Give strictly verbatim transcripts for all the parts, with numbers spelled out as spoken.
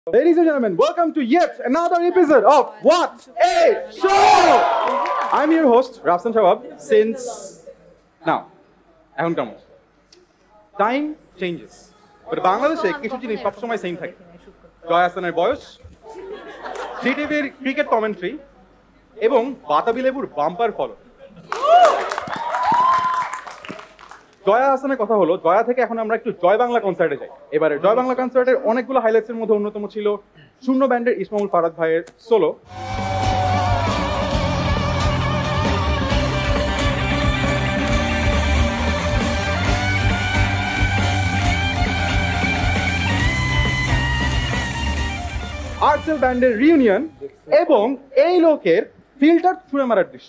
Ladies and gentlemen, welcome to yet another episode of What a Show! I'm your host, Rafsan Sabab, since now. এখন কেমন? Time changes. But বাংলাদেশে কিছু জিনিস সবসময় same থাকে। জয় হাসানের বয়স, জি টিভির ক্রিকেট কমেন্ট্রি এবং বাতাবি লেবুর বাম্পার ফলো। জয়া হাসানের কথা হলো, জয়া থেকে এখন আমরা একটু জয় বাংলা কনসার্টে যাই। এবারে জয় বাংলা কনসার্টের অনেকগুলো হাইলাইটসের মধ্যে অন্যতম ছিল শূন্য ব্যান্ডের ইসমামুল ফারাদ ভাইয়ের সোলো। আর্টসেল ব্যান্ডের রিউনিয়ন এবং এই লোকের ফিল্টার ছুঁড়ে মারার দৃশ্য।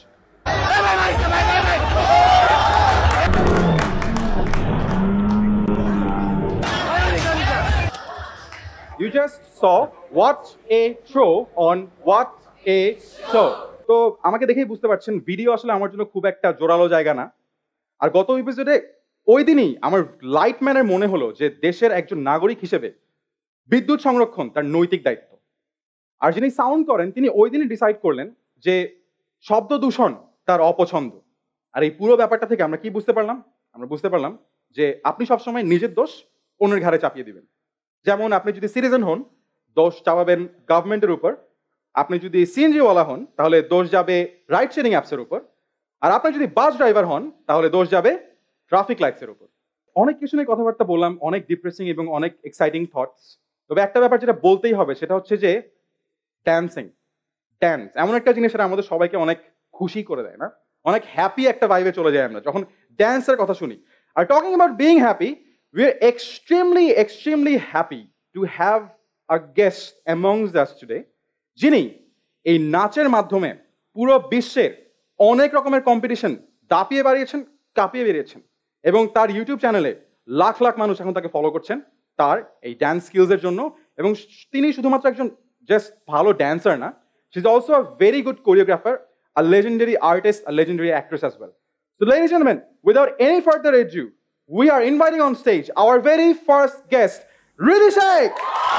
You just saw What a Show on What a Show. তো আমাকে দেখেই বুঝতে পারছেন ভিডিও আসলে আমার জন্য খুব একটা জোরালো জায়গা না। আর গত এপিসোডে ওই দিনই আমার লাইটম্যানের মনে হলো যে দেশের একজন নাগরিক হিসেবে বিদ্যুৎ সংরক্ষণ তার নৈতিক দায়িত্ব। আর যিনি সাউন্ড করেন তিনি ওই দিনই ডিসাইড করলেন যে শব্দ দূষণ তার অপছন্দ। আর এই পুরো ব্যাপারটা থেকে আমরা কি বুঝতে পারলাম? আমরা বুঝতে পারলাম যে আপনি সবসময় নিজের দোষ অন্যের ঘাড়ে চাপিয়ে দিবেন। যেমন আপনি যদি সিটিজেন হন, দোষ চাপাবেন গভর্নমেন্টের উপর। আপনি যদি সিএনজিওয়ালা হন, তাহলে দোষ যাবে রাইড শেয়ারিং অ্যাপসের উপর। আর আপনি যদি বাস ড্রাইভার হন, তাহলে দোষ যাবে ট্রাফিক লাইটসের উপর। অনেক কিছু নিয়ে কথাবার্তা বললাম, অনেক ডিপ্রেসিং এবং অনেক এক্সাইটিং থটস। তবে একটা ব্যাপার যেটা বলতেই হবে সেটা হচ্ছে যে ড্যান্সিং। ড্যান্স এমন একটা জিনিস সেটা আমাদের সবাইকে অনেক খুশি করে দেয় না, অনেক হ্যাপি একটা ভাইবে চলে যায় আমরা যখন ড্যান্সের কথা শুনি। আর talking about being happy, we are extremely, extremely happy to have a guest amongst us today, যিনি এই নাচের মাধ্যমে পুরো বিশ্বের অনেক রকমের কম্পিটিশন দাপিয়ে বাড়িয়েছেন, কাঁপিয়ে বেরিয়েছেন এবং তার ইউটিউব চ্যানেলে লাখ লাখ মানুষ এখন তাকে ফলো করছেন তার এই ড্যান্স স্কিলসের জন্য। এবং তিনি শুধুমাত্র একজন জাস্ট ভালো ড্যান্সার না, she is also a very good choreographer, a legendary artist, a legendary actress as well. So ladies and gentlemen, without any further ado, we are inviting on stage our very first guest, Ridy Sheikh.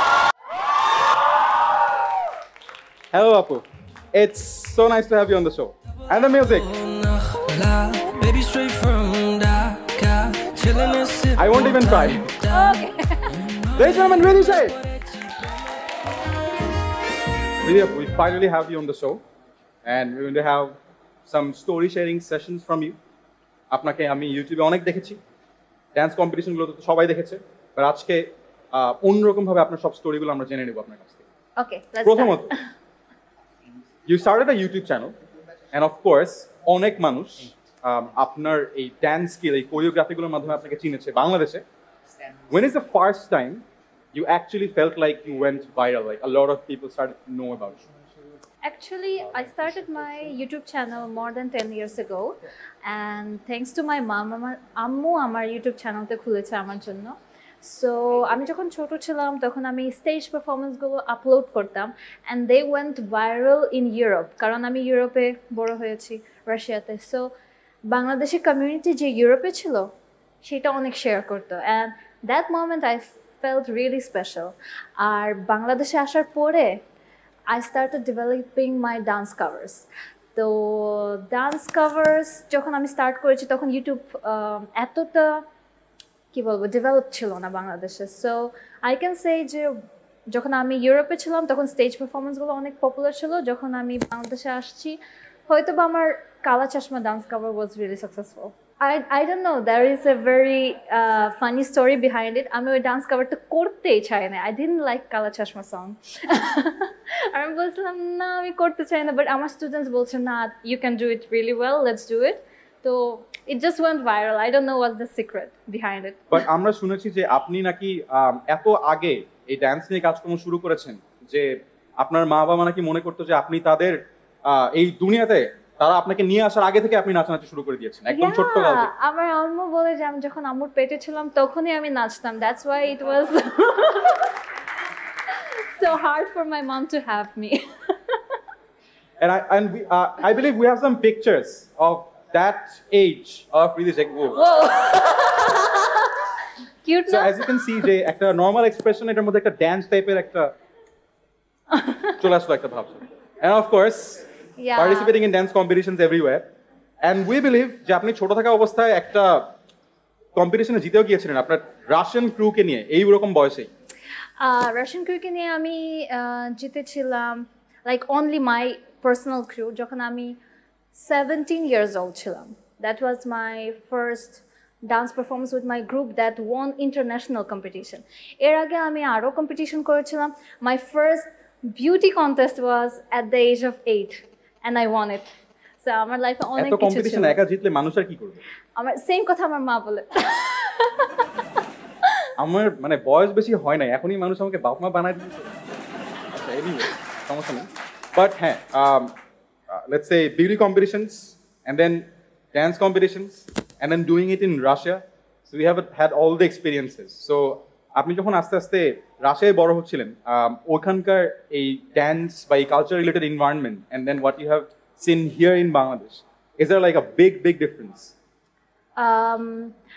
Hello, Apu. It's so nice to have you on the show. And the music. I won't even try. Okay. Ladies and gentlemen, Ridy Sheikh. Ridy, we finally have you on the show, and we're going to have some story sharing sessions from you. আপনাকে আমি ইউটিউবে অনেক দেখেছি, dance কম্পিটিশনগুলো তো সবাই দেখেছে, but আজকে অন্যরকম ভাবে আপনার সব স্টোরিগুলো আমরা জেনে নেব আপনার কাছ থেকে। ওকে, লেটস প্রথমত, you started a YouTube channel and of course অনেক মানুষ আপনার এই ড্যান্স স্কিল, এই কোরিওগ্রাফিগুলোর মাধ্যমে আপনাকে চিনেছে বাংলাদেশে। When is the first time you actually felt like you went viral, like a lot of people started to know about you? Actually, I started my YouTube channel more than ten years ago, and thanks to my mom, আমার আম্মু আমার YouTube চ্যানেলটা খুলেছে আমার জন্য। So আমি যখন ছোট ছিলাম তখন আমি স্টেজ পারফরমেন্সগুলো আপলোড করতাম, and they went viral in Europe, কারণ আমি ইউরোপে বড় হয়েছি, রাশিয়াতে। সো বাংলাদেশের কমিউনিটি যে ইউরোপে ছিল সেটা অনেক শেয়ার করতো, and that moment I felt really special. আর বাংলাদেশে আসার পরে I started developing my dance covers. তো ডান্স কাভার্স যখন আমি স্টার্ট করেছি তখন ইউটিউব এতটা কি বলবো ডেভেলপ ছিল না বাংলাদেশে। সো আই ক্যান সে যে যখন আমি ইউরোপে ছিলাম তখন স্টেজ পারফরমেন্সগুলো অনেক পপুলার ছিল। যখন আমি বাংলাদেশে আসছি হয়তো বা আমার Kala Chashma dance cover was really successful. I, I don't know, there is a very uh, funny story behind it. আমি ওই ডান্স কাভারটা করতেই চাই না। I didn't like কালা চশমা সং। আমি বলছিলাম না আমি করতে চাই না, বাট আমার স্টুডেন্টস বলছে না, you can do it really well, let's do it. তো it just went viral. I don't know what's the secret behind it. But আমরা শুনেছি যে আপনি নাকি এত আগে এই ডান্স নিয়ে কাজকর্ম শুরু করেছেন যে আপনার মা বাবা নাকি মনে করতো যে আপনি তাদের এই দুনিয়াতে, তারা আপনাকে নিয়ে আসার আগে থেকে আপনি নাচানাচি শুরু করে দিয়েছেন একদম ছোট্ট কাল থেকে। আমার আম্মু বলে যে আমি যখন আম্মুর পেটে ছিলাম তখনই আমি নাচতাম। That's why it was so hard for my mom to have me. And I and we uh, I believe we have some pictures of that age of Ridy Sheikh. Whoa. Cute So na? as you can see, যে একটা normal expression এটার মধ্যে একটা dance টাইপের একটা চলে আসলো একটা ভাব। And of course, Yeah. participating in dance competitions everywhere. And we believe যে আপনি ছোট থাকা অবস্থায় একটা কম্পিটিশনে জিতেও গিয়েছিলেন আপনার রাশিয়ান ক্রুকে নিয়ে এই রকম বয়সেই। রাশিয়ান ক্রুকে নিয়ে আমি আহ, জিতেছিলাম like only my personal crew যখন আমি সেভেন্টিন ইয়ার্স ওল্ড ছিলাম। That was my first dance performance with my group that won international competition. এর আগে আমি আরও কম্পিটিশন করেছিলাম। My first beauty contest was at the age of eight and I won it. So আমার লাইফে অনেক এত কিছু কম্পিটিশন ছিল। একা জিতলে মানুষ আর কি করবে? আমার সেম কথা আমার মা বলে। আমার মানে বয়স বেশি হয় নাই এখনই মানুষ আমাকে বাপ মা বানায় দিয়েছে। আচ্ছা এনিওয়ে সমস্যা নেই। বাট হ্যাঁ let's say beauty competitions and then dance competitions and then doing it in Russia, so we have had all the experiences. So আপনি যখন আস্তে আস্তে রাশিয়ায় বড় হচ্ছিলেন ওখানকার এই ড্যান্স বা এই culture related environment and then what you have seen here in Bangladesh, is there like a big big difference? Um,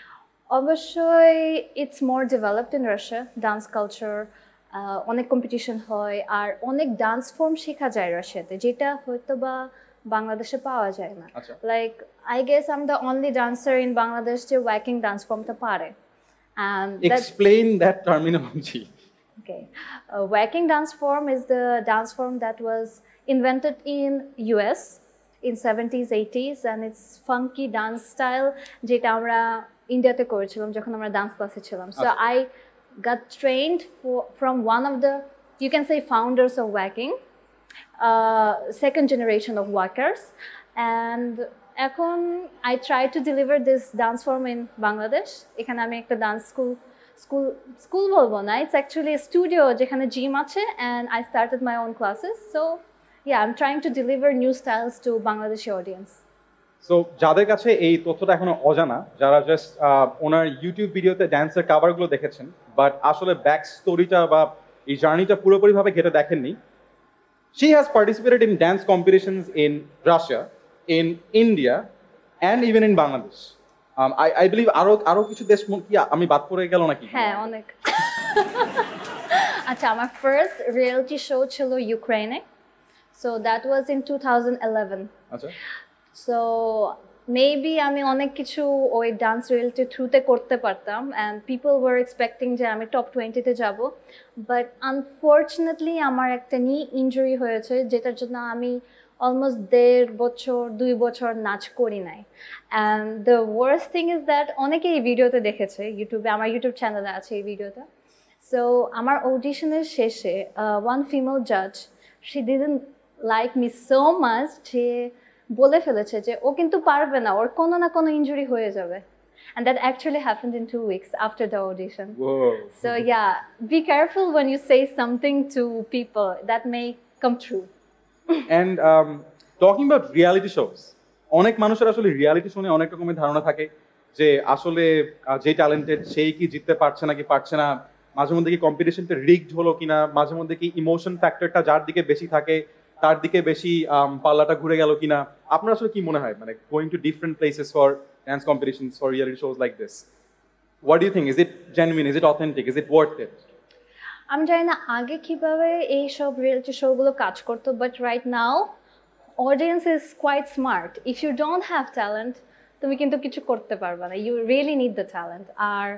অবশ্যই it's more developed in Russia. Dance culture অনেক কম্পিটিশন হয় আর অনেক ডান্স ফর্ম শেখা যায় রাশিয়াতে, যেটা হয়তো বা বাংলাদেশে পাওয়া যায় না। Like I guess I am the only dancer in Bangladesh যে ওয়াকিং ডান্স ফর্মটা পারে। And explain that terminology. Okay, uh, whacking dance form is the dance form that was invented in U S in seventies eighties and it's funky dance style যেটা আমরা ইন্ডিয়াতে করেছিলাম যখন আমরা dance ক্লাসে ছিলাম। So I got trained for, from one of the, you can say, founders of whacking, uh, second generation of whackers, and এখন I try to deliver this dance form in Bangladesh. এখানে আমি একটা dance school school school বলবো না, it's actually a studio যেখানে gym আছে and I started my own classes. So yeah, I'm trying to deliver new styles to Bangladeshi audience. So যাদের কাছে এই তথ্যটা এখনো অজানা, যারা জাস্ট ওনার ইউটিউব ভিডিওতে ড্যান্সের কাভারগুলো দেখেছেন বাট আসলে ব্যাক স্টোরিটা বা এই জার্নিটা পুরোপুরিভাবে ঘেটে দেখেননি, she has participated in dance competitions in Russia, in India and even in Bangladesh. Um, I, I believe আরো আরো কিছু দেশ কি আমি বাদ পড়ে গেল নাকি? হ্যাঁ অনেক। আচ্ছা আমার ফার্স্ট রিয়েলিটি শো ছিল ইউক্রেনে, so that was in two thousand eleven. আচ্ছা সো মেবি আমি অনেক কিছু ওই ডান্স রিয়েলিটি থ্রুতে করতে পারতাম অ্যান্ড পিপল ওয়ার এক্সপেক্টিং যে আমি টপ টোয়েন্টিতে যাব, বাট আনফর্চুনেটলি আমার একটা নি ইনজুরি হয়েছে যেটার জন্য আমি অলমোস্ট দেড় বছর দুই বছর নাচ করি নাই। And the worst thing is that অনেকে এই ভিডিওতে দেখেছে, ইউটিউবে আমার ইউটিউব চ্যানেলে আছে এই ভিডিওটা। সো আমার অডিশনের শেষে ওয়ান ফিমেল জাজ, she didn't like me so much, যে বলে ফেলেছে যে ও কিন্তু পারবে না, ওর কোনো না কোনো ইনজুরি হয়ে যাবে। And that actually happened in two weeks after the audition. Whoa. So yeah, be careful when you say something to people that may come true. And um, talking about reality shows, অনেক মানুষের আসলে reality show নিয়ে অনেক রকমের ধারণা থাকে যে আসলে যে ট্যালেন্টেড সেই কি জিততে পারছে নাকি পারছে না, মাঝে মধ্যে কি কম্পিটিশনটা রিগড হলো কিনা, মাঝে মধ্যে কি ইমোশন ফ্যাক্টরটা যার দিকে বেশি থাকে তার দিকে বেশি পাল্লাটা ঘুরে গেল কিনা। আপনার আসলে কি মনে হয় মানে going to different places for dance competitions for reality shows like this, what do you think? Is it genuine, is it authentic, is it worth it? আমি জানি না আগে কিভাবে এই সব রিয়েলিটি শোগুলো কাজ করতো, but right now audience is quite smart. If you don't have talent তুমি কিন্তু কিছু করতে পারবে না, you really need the talent. আর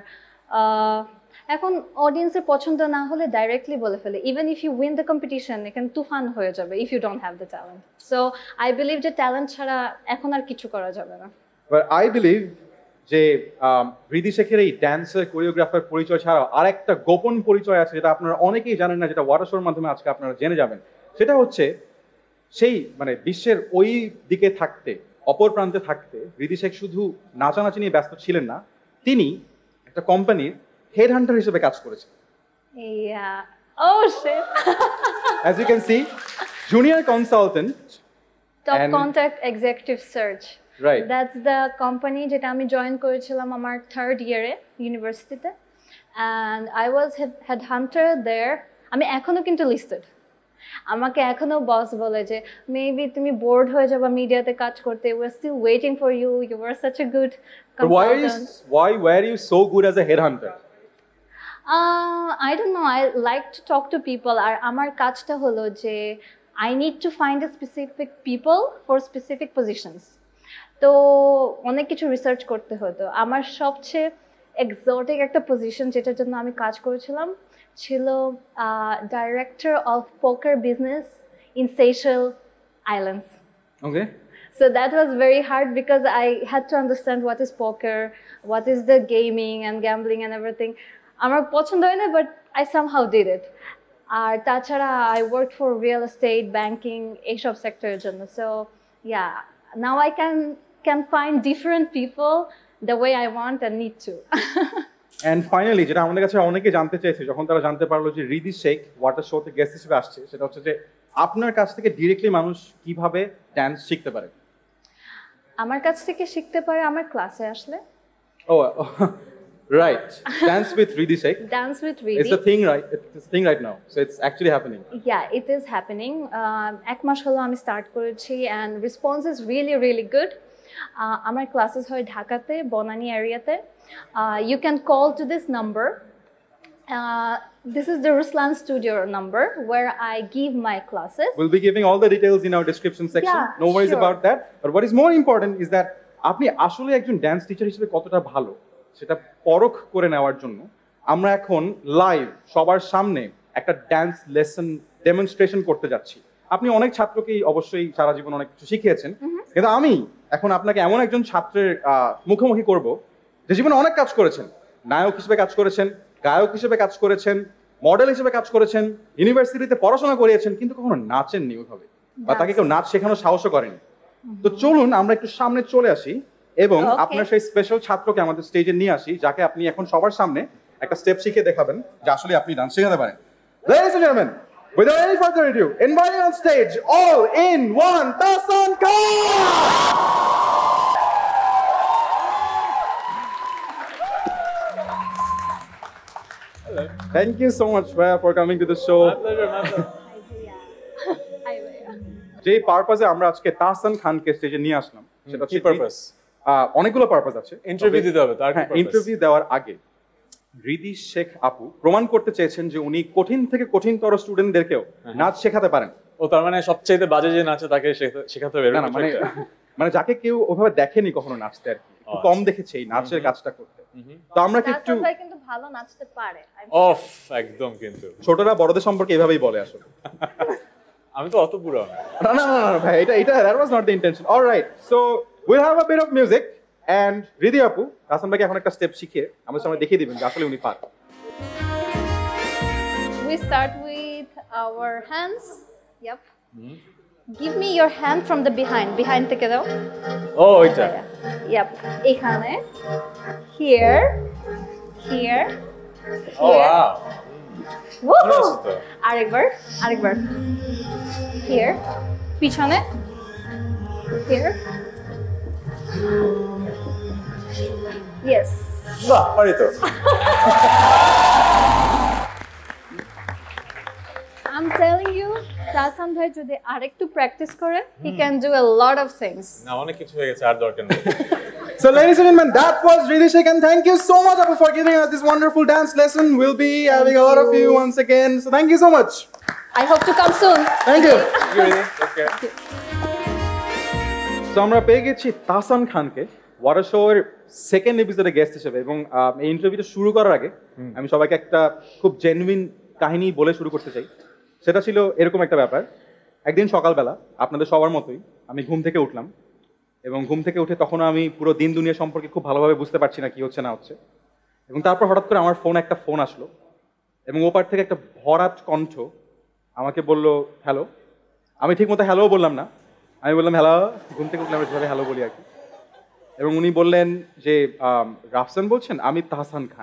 এখন অডিয়েন্সের পছন্দ না হলে ডাইরেক্টলি বলে ফেলে, even if you win the competition এখানে তুফান হয়ে যাবে if you don't have the talent. So I believe যে ট্যালেন্ট ছাড়া এখন আর কিছু করা যাবে না। বাট আই বিলিভ যে রিদি শেখের এই ড্যান্সার কোরিওগ্রাফার পরিচয় ছাড়াও আরেকটা গোপন পরিচয় আছে যেটা আপনারা অনেকেই জানেন না, যেটা ওয়াটার শোর মাধ্যমে আজকে আপনারা জেনে যাবেন। সেটা হচ্ছে সেই মানে বিশ্বের ওই দিকে থাকতে, অপর প্রান্তে থাকতে রিদি শেখ শুধু নাচানাচি নিয়ে ব্যস্ত ছিলেন না, তিনি একটা কোম্পানির হেড হান্টার হিসেবে কাজ করেছেন। Yeah. Oh shit. As you can see, junior consultant, Top and Contact Executive Search. Right. That's the company যেটা আমি জয়েন করেছিলাম আমার থার্ড ইয়ারে ইউনিভার্সিটিতে, and I was head hunter there. আমি এখনো কিন্তু লিস্টেড। আমাকে এখনো বস বলে যে মেবি তুমি বোর্ড হয়ে যাবে মিডিয়াতে কাজ করতে, we are still waiting for you, you were such a good consultant. But why is why were you so good as a headhunter? Uh, I don't know. I like to talk to people. আর আমার কাজটা হলো যে I need to find a specific people for specific positions. তো অনেক কিছু research করতে হতো। আমার সবচেয়ে এক্সোটিক একটা পজিশন যেটার জন্য আমি কাজ করেছিলাম ছিল director of poker business in Seychelles islands. Okay. So that was very hard because I had to understand what is poker, what is the gaming and gambling and everything. আমার পছন্দ হয় না, but I somehow did it. আর তাছাড়া I worked for real estate, banking, এইসব সেক্টরের জন্য। So yeah, now I can can find different people the way I want and need to. And finally, যেটা আমাদের কাছে অনেকে জানতে চাইছে যখন তারা জানতে পারলো যে রিদি শেখ ওয়াটার শোতে গেস্ট হিসেবে আসছে, সেটা হচ্ছে যে আপনার কাছ থেকে ডিরেক্টলি মানুষ কিভাবে ডান্স শিখতে পারে? আমার কাছ থেকে শিখতে পারে আমার ক্লাসে আসলে। Oh, right. Dance with Ridy Sheikh. Dance with Ridy. It's a thing, right? It's a thing right now. So it's actually happening. Yeah, it is happening. Uh, এক মাস হলো আমি স্টার্ট করেছি and response is really really good. Uh, আমার classes হয় ঢাকাতে, বনানী এরিয়াতে। Uh, you can call to this number. Uh, this is the Ruslan studio number where I give my classes. We'll be giving all the details in our description section. Yeah, no worries sure. about that. But what is more important is that আপনি আসলে একজন dance teacher হিসেবে কতটা ভালো সেটা পরখ করে নেওয়ার জন্য আমরা এখন লাইভ সবার সামনে একটা ড্যান্স লেসন ডেমনস্ট্রেশন করতে যাচ্ছি। আপনি অনেক ছাত্রকেই অবশ্যই সারা জীবন অনেক কিছু শিখিয়েছেন, কিন্তু আমি এখন আপনাকে এমন একজন ছাত্রের মুখোমুখি করব যে জীবনে অনেক কাজ করেছেন, নায়ক হিসেবে কাজ করেছেন, গায়ক হিসেবে কাজ করেছেন, মডেল হিসেবে কাজ করেছেন, ইউনিভার্সিটিতে পড়াশোনা করিয়েছেন, কিন্তু কখনো নাচেননি ওইভাবে, বা তাকে কেউ নাচ শেখানোর সাহসও করেনি। তো চলুন আমরা একটু সামনে চলে আসি এবং আপনার সেই স্পেশাল ছাত্রকে আমাদের স্টেজে নিয়ে আসি, যাকে আপনি এখন সবার সামনে একটা স্টেপ শিখে দেখাবেন যে আসলে আপনি ডান্স শেখাতে পারেন। Ladies and gentlemen, without any further ado, inviting on stage all in one Tahsan Hello. Thank you so much for coming to the show. My pleasure, my pleasure. যে পারপাসে আমরা আজকে তাহসান খানকে স্টেজে নিয়ে আসলাম সেটা কি পারপাস? অনেকগুলো পারপাস আছে। ইন্টারভিউ দিতে হবে, তার কি পারপাস? ইন্টারভিউ দেওয়ার আগে রিদি শেখ আপু প্রমাণ করতে চেয়েছেন যে উনি কঠিন থেকে কঠিনতর স্টুডেন্টদেরকেও নাচ শেখাতে পারেন। ও তার মানে সবচেয়ে বাজে যে নাচে তাকে শেখাতে হবে? না, মানে মানে যাকে কেউ ওভাবে দেখেনি কখনো নাচতে, আর কি একটু কম দেখেছে এই নাচের কাজটা করতে। তো আমরা কি একটু কিন্তু ভালো নাচতে পারে। অফ একদম, কিন্তু ছোটরা বড়দের সম্পর্কে এভাবেই বলে আসলে। আমি তো অত পুরো না। না না না ভাই, এটা এটা that was not the intention. All right, so we'll have a bit of music and Riddhi আপু তাহসান ভাইকে এখন একটা স্টেপ শিখিয়ে আমাদের সামনে দেখিয়ে দিবেন যে আসলে উনি পারেন। We start with our hands. Yep. Mm-hmm. Give me your hand from the behind. Behind থেকে দাও। Oh, এটা। Yep. এখানে। Here. Here. Oh, wow. Woohoo! আরেকবার, আরেকবার। Here. পিছনে। Here. Yes. বাহ, পারি তো। I'm telling you, Tahsan bhai যদি আরেকটু প্র্যাকটিস করে, he can do a lot of things. না, অনেক কিছু হয়ে গেছে, আর দরকার নেই। So ladies and gentlemen, that was Ridy Sheikh, and thank you so much Apu for giving us this wonderful dance lesson. We'll be having a lot of you once again. So thank you so much. I hope to come soon. Thank you. Thank you, Ridy. Take care. So আমরা পেয়ে গেছি তাহসান খানকে water শোর second এপিসোডে guest হিসেবে, এবং এই ইন্টারভিউটা শুরু করার আগে আমি সবাইকে একটা খুব জেনুইন কাহিনী বলে শুরু করতে চাই। সেটা ছিল এরকম একটা ব্যাপার, একদিন সকালবেলা আপনাদের সবার মতোই আমি ঘুম থেকে উঠলাম, এবং ঘুম থেকে উঠে তখন আমি পুরো দিন দুনিয়া সম্পর্কে খুব ভালোভাবে বুঝতে পারছি না কি হচ্ছে না হচ্ছে, এবং তারপর হঠাৎ করে আমার ফোন একটা ফোন আসলো, এবং ওপার থেকে একটা ভরাট কণ্ঠ আমাকে বলল হ্যালো। আমি ঠিক মতো হ্যালো বললাম না, আমি বললাম হ্যালো, ঘুম থেকে উঠলে আমরা যেভাবে হ্যালো বলি আর কি। এবং উনি বললেন যে রাফসান বলছেন, আমি তাহসান খান।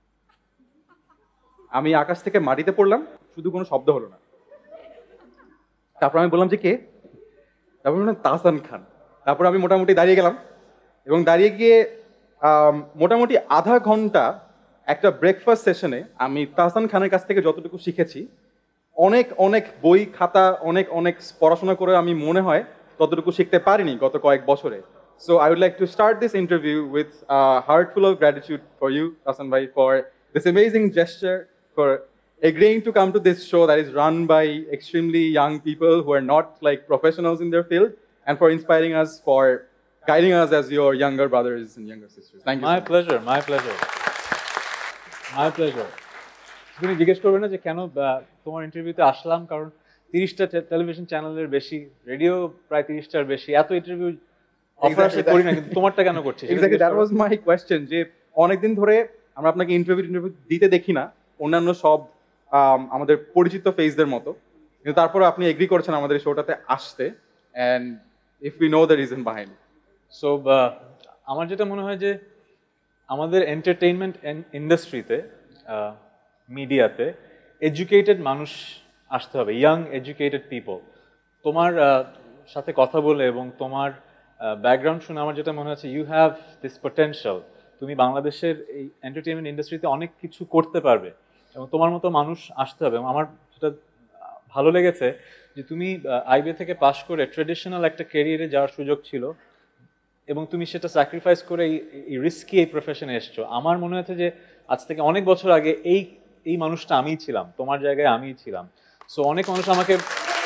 আমি আকাশ থেকে মাটিতে পড়লাম, শুধু কোনো শব্দ হলো না। তারপর আমি বললাম যে কে? তারপর বললাম তাহসান খান। তারপর আমি মোটামুটি দাঁড়িয়ে গেলাম, এবং দাঁড়িয়ে গিয়ে মোটামুটি আধা ঘন্টা একটা ব্রেকফাস্ট সেশনে আমি তাহসান খানের কাছ থেকে যতটুকু শিখেছি, অনেক অনেক বই খাতা অনেক অনেক পড়াশোনা করে আমি মনে হয় ততটুকু শিখতে পারিনি গত কয়েক বছরে। So I would like to start this interview with a heart full of gratitude for you, Tahsan bhai, for this amazing gesture for agreeing to come to this show that is run by extremely young people who are not like professionals in their field, and for inspiring us, for guiding us as your younger brothers and younger sisters. Thank you. My so much. pleasure, my pleasure. My pleasure. তুমি জিজ্ঞেস করবে না যে কেন তোমার ইন্টারভিউতে আসলাম, কারণ তিরিশটা টেলিভিশন চ্যানেলের বেশি, রেডিও প্রায় তিরিশটার বেশি, এত ইন্টারভিউ অফার আসলে করি না, কিন্তু তোমারটা কেন করছি? Exactly, that was my question. যে অনেকদিন ধরে আমরা আপনাকে ইন্টারভিউ ইন্টারভিউ দিতে দেখি না অন্যান্য সব আমাদের পরিচিত ফেসদের মতো, কিন্তু তারপরে আপনি এগ্রি করেছেন আমাদের শোটাতে আসতে, and if we know the reason behind it. So আমার যেটা মনে হয় যে আমাদের এন্টারটেইনমেন্ট ইন্ডাস্ট্রিতে, মিডিয়াতে এডুকেটেড মানুষ আসতে হবে, ইয়াং এডুকেটেড পিপল। তোমার সাথে কথা বলে এবং তোমার ব্যাকগ্রাউন্ড শুনে আমার যেটা মনে হচ্ছে, ইউ হ্যাভ দিস পটেনশিয়াল, তুমি বাংলাদেশের এই এন্টারটেইনমেন্ট ইন্ডাস্ট্রিতে অনেক কিছু করতে পারবে, এবং তোমার মতো মানুষ আসতে হবে। এবং আমার যেটা ভালো লেগেছে যে তুমি আইবিএ থেকে পাশ করে ট্রেডিশনাল একটা ক্যারিয়ারে যাওয়ার সুযোগ ছিল, এবং তুমি সেটা স্যাক্রিফাইস করে এই রিস্কি এই প্রফেশনে এসছো। আমার মনে হচ্ছে যে আজ থেকে অনেক বছর আগে এই এই মানুষটা আমিই ছিলাম, তোমার জায়গায় আমিই ছিলাম। সো অনেক মানুষ আমাকে,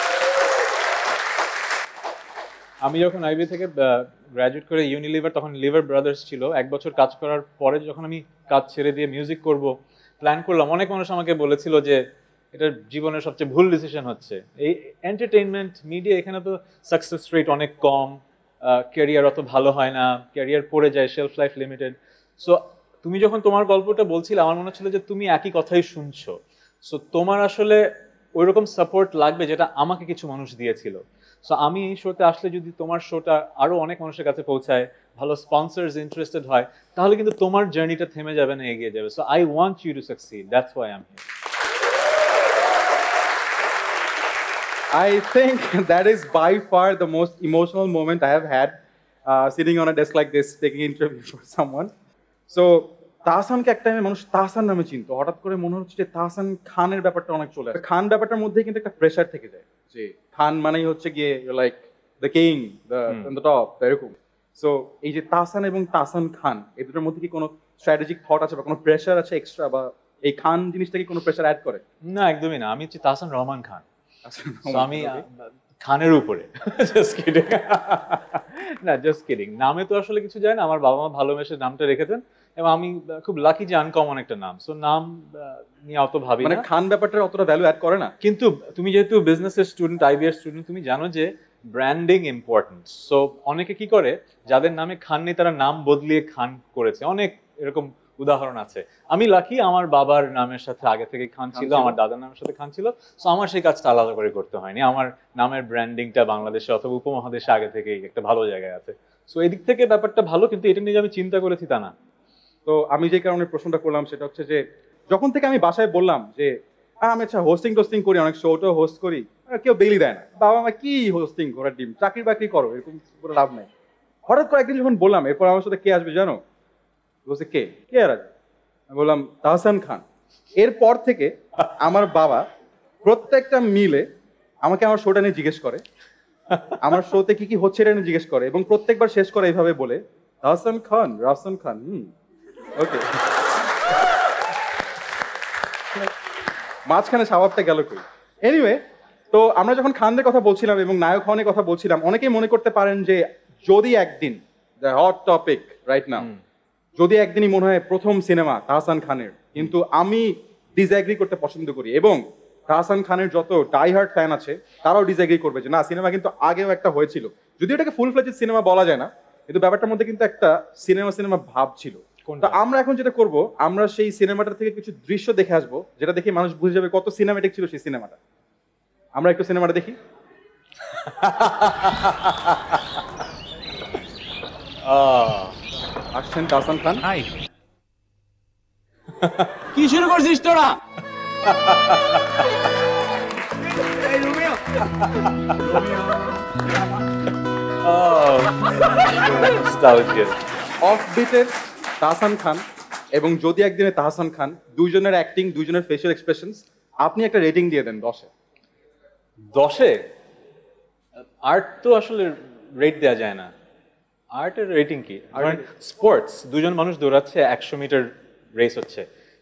আমি যখন আইবি থেকে গ্র্যাজুয়েট করে ইউনিলিভার, তখন লিভার ব্রাদার্স ছিল, এক বছর কাজ করার পরে যখন আমি কাজ ছেড়ে দিয়ে মিউজিক করব প্ল্যান করলাম, অনেক মানুষ আমাকে বলেছিল যে এটা জীবনের সবচেয়ে ভুল ডিসিশন হচ্ছে। এই এন্টারটেইনমেন্ট মিডিয়া, এখানে তো সাকসেস রেট অনেক কম, ক্যারিয়ার অত ভালো হয় না, ক্যারিয়ার পড়ে যায়, শেলফ লাইফ লিমিটেড। সো তুমি যখন তোমার গল্পটা বলছিলে, আমার মনে হচ্ছিল যে তুমি একই কথাই শুনছো। সো তোমার আসলে ওইরকম সাপোর্ট লাগবে যেটা আমাকে কিছু মানুষ দিয়েছিল। সো আমি এই শোতে আসলে যদি তোমার শোটা আরো অনেক মানুষের কাছে পৌঁছায়, ভালো স্পন্সর্স ইন্টারেস্টেড হয়, তাহলে কিন্তু তোমার জার্নিটা থেমে যাবে না, এগিয়ে যাবে। So I want you to succeed, that's why I am here. I think that is by far the most emotional moment I have had uh, sitting on a desk like this, taking interview for someone. So, তাহসানকে এক টাইমে মানুষ তাহসান নামে চিনতো, হঠাৎ করে মনে হচ্ছে যে তাহসান খানের ব্যাপারটা অনেক চলে আসে। খান ব্যাপারটার মধ্যে কিন্তু একটা প্রেশার থেকে যায়, যে খান মানেই হচ্ছে গিয়ে like the king, the the top, এরকম। সো এই যে তাহসান এবং তাহসান খান, এই দুটোর মধ্যে কি কোনো স্ট্র্যাটেজিক থট আছে বা কোনো প্রেশার আছে এক্সট্রা, বা এই খান জিনিসটা কি কোনো প্রেশার অ্যাড করে? না, একদমই না। আমি হচ্ছে তাহসান রহমান খান, আমি খানের উপরে। জাস্ট কিডিং, না জাস্ট কিডিং। নামে তো আসলে কিছু যায় না, আমার বাবা মা ভালোবেসে নামটা রেখেছেন, এবং আমি খুব লাকি যে আনকমন একটা নাম। সো নাম নিয়ে অত ভাবি না, মানে খান ব্যাপারটা অতটা ভ্যালু অ্যাড করে না। কিন্তু তুমি যেহেতু বিজনেসের স্টুডেন্ট, আইবিএর স্টুডেন্ট, তুমি জানো যে ব্র্যান্ডিং ইম্পর্টেন্ট। সো অনেকে কি করে, যাদের নামে খান নেই তারা নাম বদলিয়ে খান করেছে, অনেক এরকম উদাহরণ আছে। আমি লাকি, আমার বাবার নামের সাথে আগে থেকে খান ছিল, আমার দাদার নামের সাথে খান ছিল। সো আমার সেই কাজটা আলাদা করে করতে হয়নি, আমার নামের ব্র্যান্ডিংটা বাংলাদেশে অথবা উপমহাদেশে আগে থেকেই একটা ভালো জায়গায় আছে। সো এদিক থেকে ব্যাপারটা ভালো, কিন্তু এটা নিয়ে আমি চিন্তা করেছি তা না। তো আমি যে কারণে প্রশ্নটা করলাম সেটা হচ্ছে যে, যখন থেকে আমি বাসায় বললাম যে আমি আচ্ছা হোস্টিং টোস্টিং করি, অনেক শোটাও হোস্ট করি, কেউ বেলি দেয় না, বাবা মা কি হোস্টিং করার ডিম, চাকরি বাকরি করো, এরকম করে লাভ নেই। হঠাৎ করে একদিন যখন বললাম, এরপর আমার সাথে কে আসবে জানো? বলছে কে কে আর আসবে? আমি বললাম তাহসান খান। এরপর থেকে আমার বাবা প্রত্যেকটা মিলে আমাকে আমার শোটা নিয়ে জিজ্ঞেস করে, আমার শোতে কি কি হচ্ছে এটা নিয়ে জিজ্ঞেস করে, এবং প্রত্যেকবার শেষ করে এইভাবে বলে, তাহসান খান, রাফসান খান। হুম, ওকে। মাঝখানে স্বভাবটা গেল কই? এনিওয়ে, তো আমরা যখন খানদের কথা বলছিলাম এবং নায়ক হনের কথা বলছিলাম, অনেকেই মনে করতে পারেন যে যদি একদিন, the hot topic right now, যদি একদিনই মনে হয় প্রথম সিনেমা তাহসান খানের। কিন্তু আমি ডিসএগ্রি করতে পছন্দ করি, এবং তাহসান খানের যত ডাই হার্ট ফ্যান আছে তারাও ডিসএগ্রি করবে যে না, সিনেমা কিন্তু আগেও একটা হয়েছিল, যদিও এটাকে ফুল ফ্লেজেড সিনেমা বলা যায় না, কিন্তু ব্যাপারটার মধ্যে কিন্তু একটা সিনেমা সিনেমা ভাব ছিল। তো আমরা এখন যেটা করব, আমরা সেই সিনেমাটার থেকে কিছু দৃশ্য দেখে আসবো, যেটা দেখে মানুষ বুঝে যাবে কত সিনেমাটিক ছিল সেই সিনেমাটা। আমরা একটু সিনেমাটা দেখি। আসছেন তাহসান খান। হাই, কি শুরু করছিস তোরা? অফবিটের তাহসান খান এবং যদি একদিনে তাহসান খান, দুইজনের অ্যাক্টিং, দুইজনের ফেশিয়াল এক্সপ্রেশনস, আপনি একটা রেটিং দিয়ে দেন দশে। দশে? আর্ট তো আসলে রেট দেওয়া যায় না। আর্টের রেটিং কি? স্পোর্টস, দুজন মানুষ দৌড়াচ্ছে, একশো মিটার রেস হচ্ছে,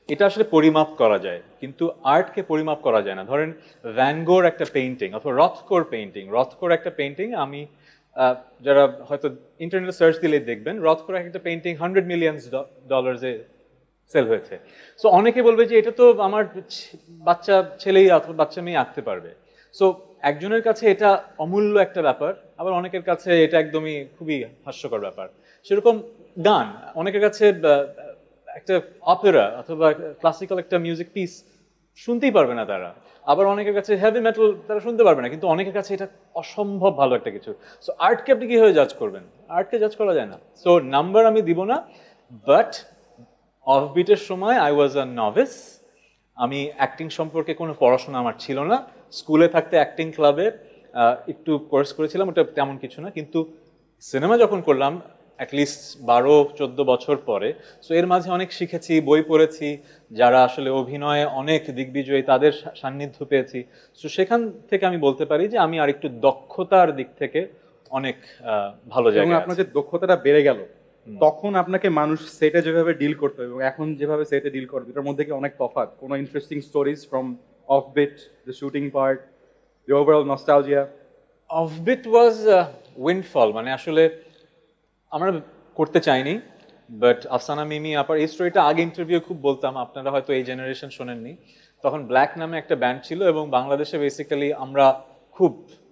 এটা আসলে পরিমাপ করা যায়, কিন্তু আর্টকে পরিমাপ করা যায় না। ধরেন ভ্যানগোর একটা পেইন্টিং অথবা রথকোর পেইন্টিং, রথকোর একটা পেইন্টিং আমি যারা হয়তো ইন্টারনেটে সার্চ দিলে দেখবেন, রথকোর একটা পেইন্টিং হান্ড্রেড মিলিয়ন ডলার্সে সেল হয়েছে। সো অনেকে বলবে যে এটা তো আমার বাচ্চা ছেলেই অথবা বাচ্চা মেয়ে আঁকতে পারবে। সো একজনের কাছে এটা অমূল্য একটা ব্যাপার, আবার অনেকের কাছে এটা একদমই খুবই হাস্যকর ব্যাপার। সেরকম গান অনেকের কাছে একটা অপেরা অথবা ক্লাসিক্যাল একটা মিউজিক পিস শুনতেই পারবে না তারা, আবার অনেকের কাছে হেভি মেটাল তারা শুনতে পারবে না, কিন্তু অনেকের কাছে এটা অসম্ভব ভালো একটা কিছু। সো আর্টকে আপনি কিভাবে জাজ করবেন? আর্টকে জাজ করা যায় না। সো নাম্বার আমি দিব না, বাট অফবিটের সময় আই ওয়াজ আ নভিস। আমি অ্যাক্টিং সম্পর্কে কোনো পড়াশোনা আমার ছিল না। স্কুলে থাকতে অ্যাক্টিং ক্লাবে একটু কোর্স করেছিলাম, ওটা তেমন কিছু না। কিন্তু সিনেমা যখন করলাম অ্যাটলিস্ট বারো চোদ্দ বছর পরে, সো এর মাঝে অনেক শিখেছি, বই পড়েছি, যারা আসলে অভিনয়ে অনেক দিগ্বিজয়ী তাদের সান্নিধ্য পেয়েছি। সো সেখান থেকে আমি বলতে পারি যে আমি আর একটু দক্ষতার দিক থেকে অনেক ভালো জায়গায়। আপনার যে দক্ষতাটা বেড়ে গেল, তখন আপনাকে মানুষ সেটে যেভাবে ডিল করতো এবং এখন যেভাবে সেটে ডিল করে, এটার মধ্যে কি অনেক তফাৎ? কোনো interesting stories from Offbeat, the shooting part, the overall nostalgia? Offbeat was windfall, মানে আসলে আমরা করতে চাইনি, বাট আফসানা মিমি আপার এই স্টোরিটা আগে ইন্টারভিউ খুব বলতাম, আপনারা হয়তো এই জেনারেশন শোনেননি। তখন ব্ল্যাক নামে একটা ব্যান্ড ছিল এবং বাংলাদেশে বেসিক্যালি আমরা খুব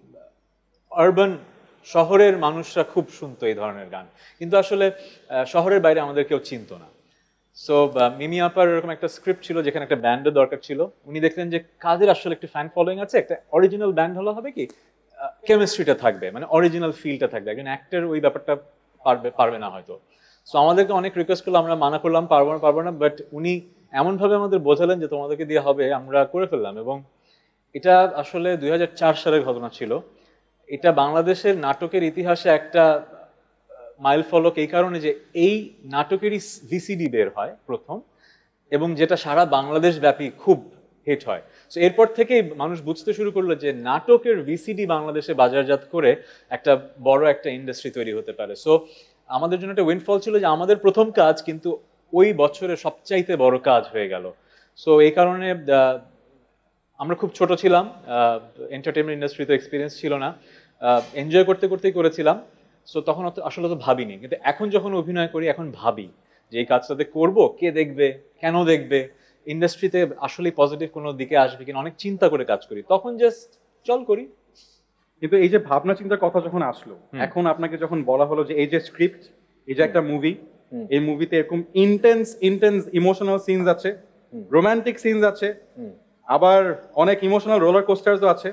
আরবান শহরের মানুষরা খুব শুনতো এই ধরনের গান, কিন্তু আসলে শহরের বাইরে আমাদের কেউ চিনতো না। সো মিমি আপার এরকম একটা স্ক্রিপ্ট ছিল যেখানে একটা ব্যান্ডের দরকার ছিল। উনি দেখলেন যে কাদের আসলে একটু ফ্যান ফলোয়িং আছে, একটা অরিজিনাল ব্যান্ড হলে হবে কি কেমিস্ট্রিটা থাকবে, মানে অরিজিনাল ফিলটা থাকবে, একজন অ্যাক্টর ওই ব্যাপারটা পারবে পারবে না হয়তো। সো আমাদেরকে অনেক রিকোয়েস্ট করলো, আমরা মানা করলাম পারবো না পারবো না, বাট উনি এমনভাবে আমাদের বোঝালেন যে তোমাদেরকে দিয়ে হবে, আমরা করে ফেললাম। এবং এটা আসলে দুই হাজার চার সালের ঘটনা ছিল। এটা বাংলাদেশের নাটকের ইতিহাসে একটা মাইল ফলক এই কারণে যে এই নাটকেরই ভিসিডি বের হয় প্রথম, এবং যেটা সারা বাংলাদেশ ব্যাপী খুব হিট হয়। সো এরপর থেকেই মানুষ বুঝতে শুরু করলো যে নাটকের ভিসিডি বাংলাদেশে বাজারজাত করে একটা বড় একটা ইন্ডাস্ট্রি তৈরি হতে পারে। সো আমাদের জন্য একটা উইন্ডফল ছিল যে আমাদের প্রথম কাজ কিন্তু ওই বছরের সবচাইতে বড় কাজ হয়ে গেল। সো এই কারণে আমরা খুব ছোট ছিলাম, এন্টারটেনমেন্ট ইন্ডাস্ট্রিতে এক্সপিরিয়েন্স ছিল না, এনজয় করতে করতেই করেছিলাম। সো তখন আসলে তো ভাবিনি, কিন্তু এখন যখন অভিনয় করি এখন ভাবি যে এই কাজটাতে করবো, কে দেখবে, কেন দেখবে, ইন্ডাস্ট্রিতে আসলে পজিটিভ কোনো দিকে আসবে কিনা, অনেক চিন্তা করে কাজ করি, তখন জাস্ট চল করি। কিন্তু এই যে ভাবনা চিন্তার কথা যখন আসলো, এখন আপনাকে যখন বলা হলো যে এই যে স্ক্রিপ্ট, এই যে একটা মুভি, এই মুভিতে এরকম ইন্টেন্স ইন্টেন্স ইমোশনাল সিনস আছে, রোমান্টিক সিনস আছে, আবার অনেক ইমোশনাল রোলার কোস্টারসও আছে,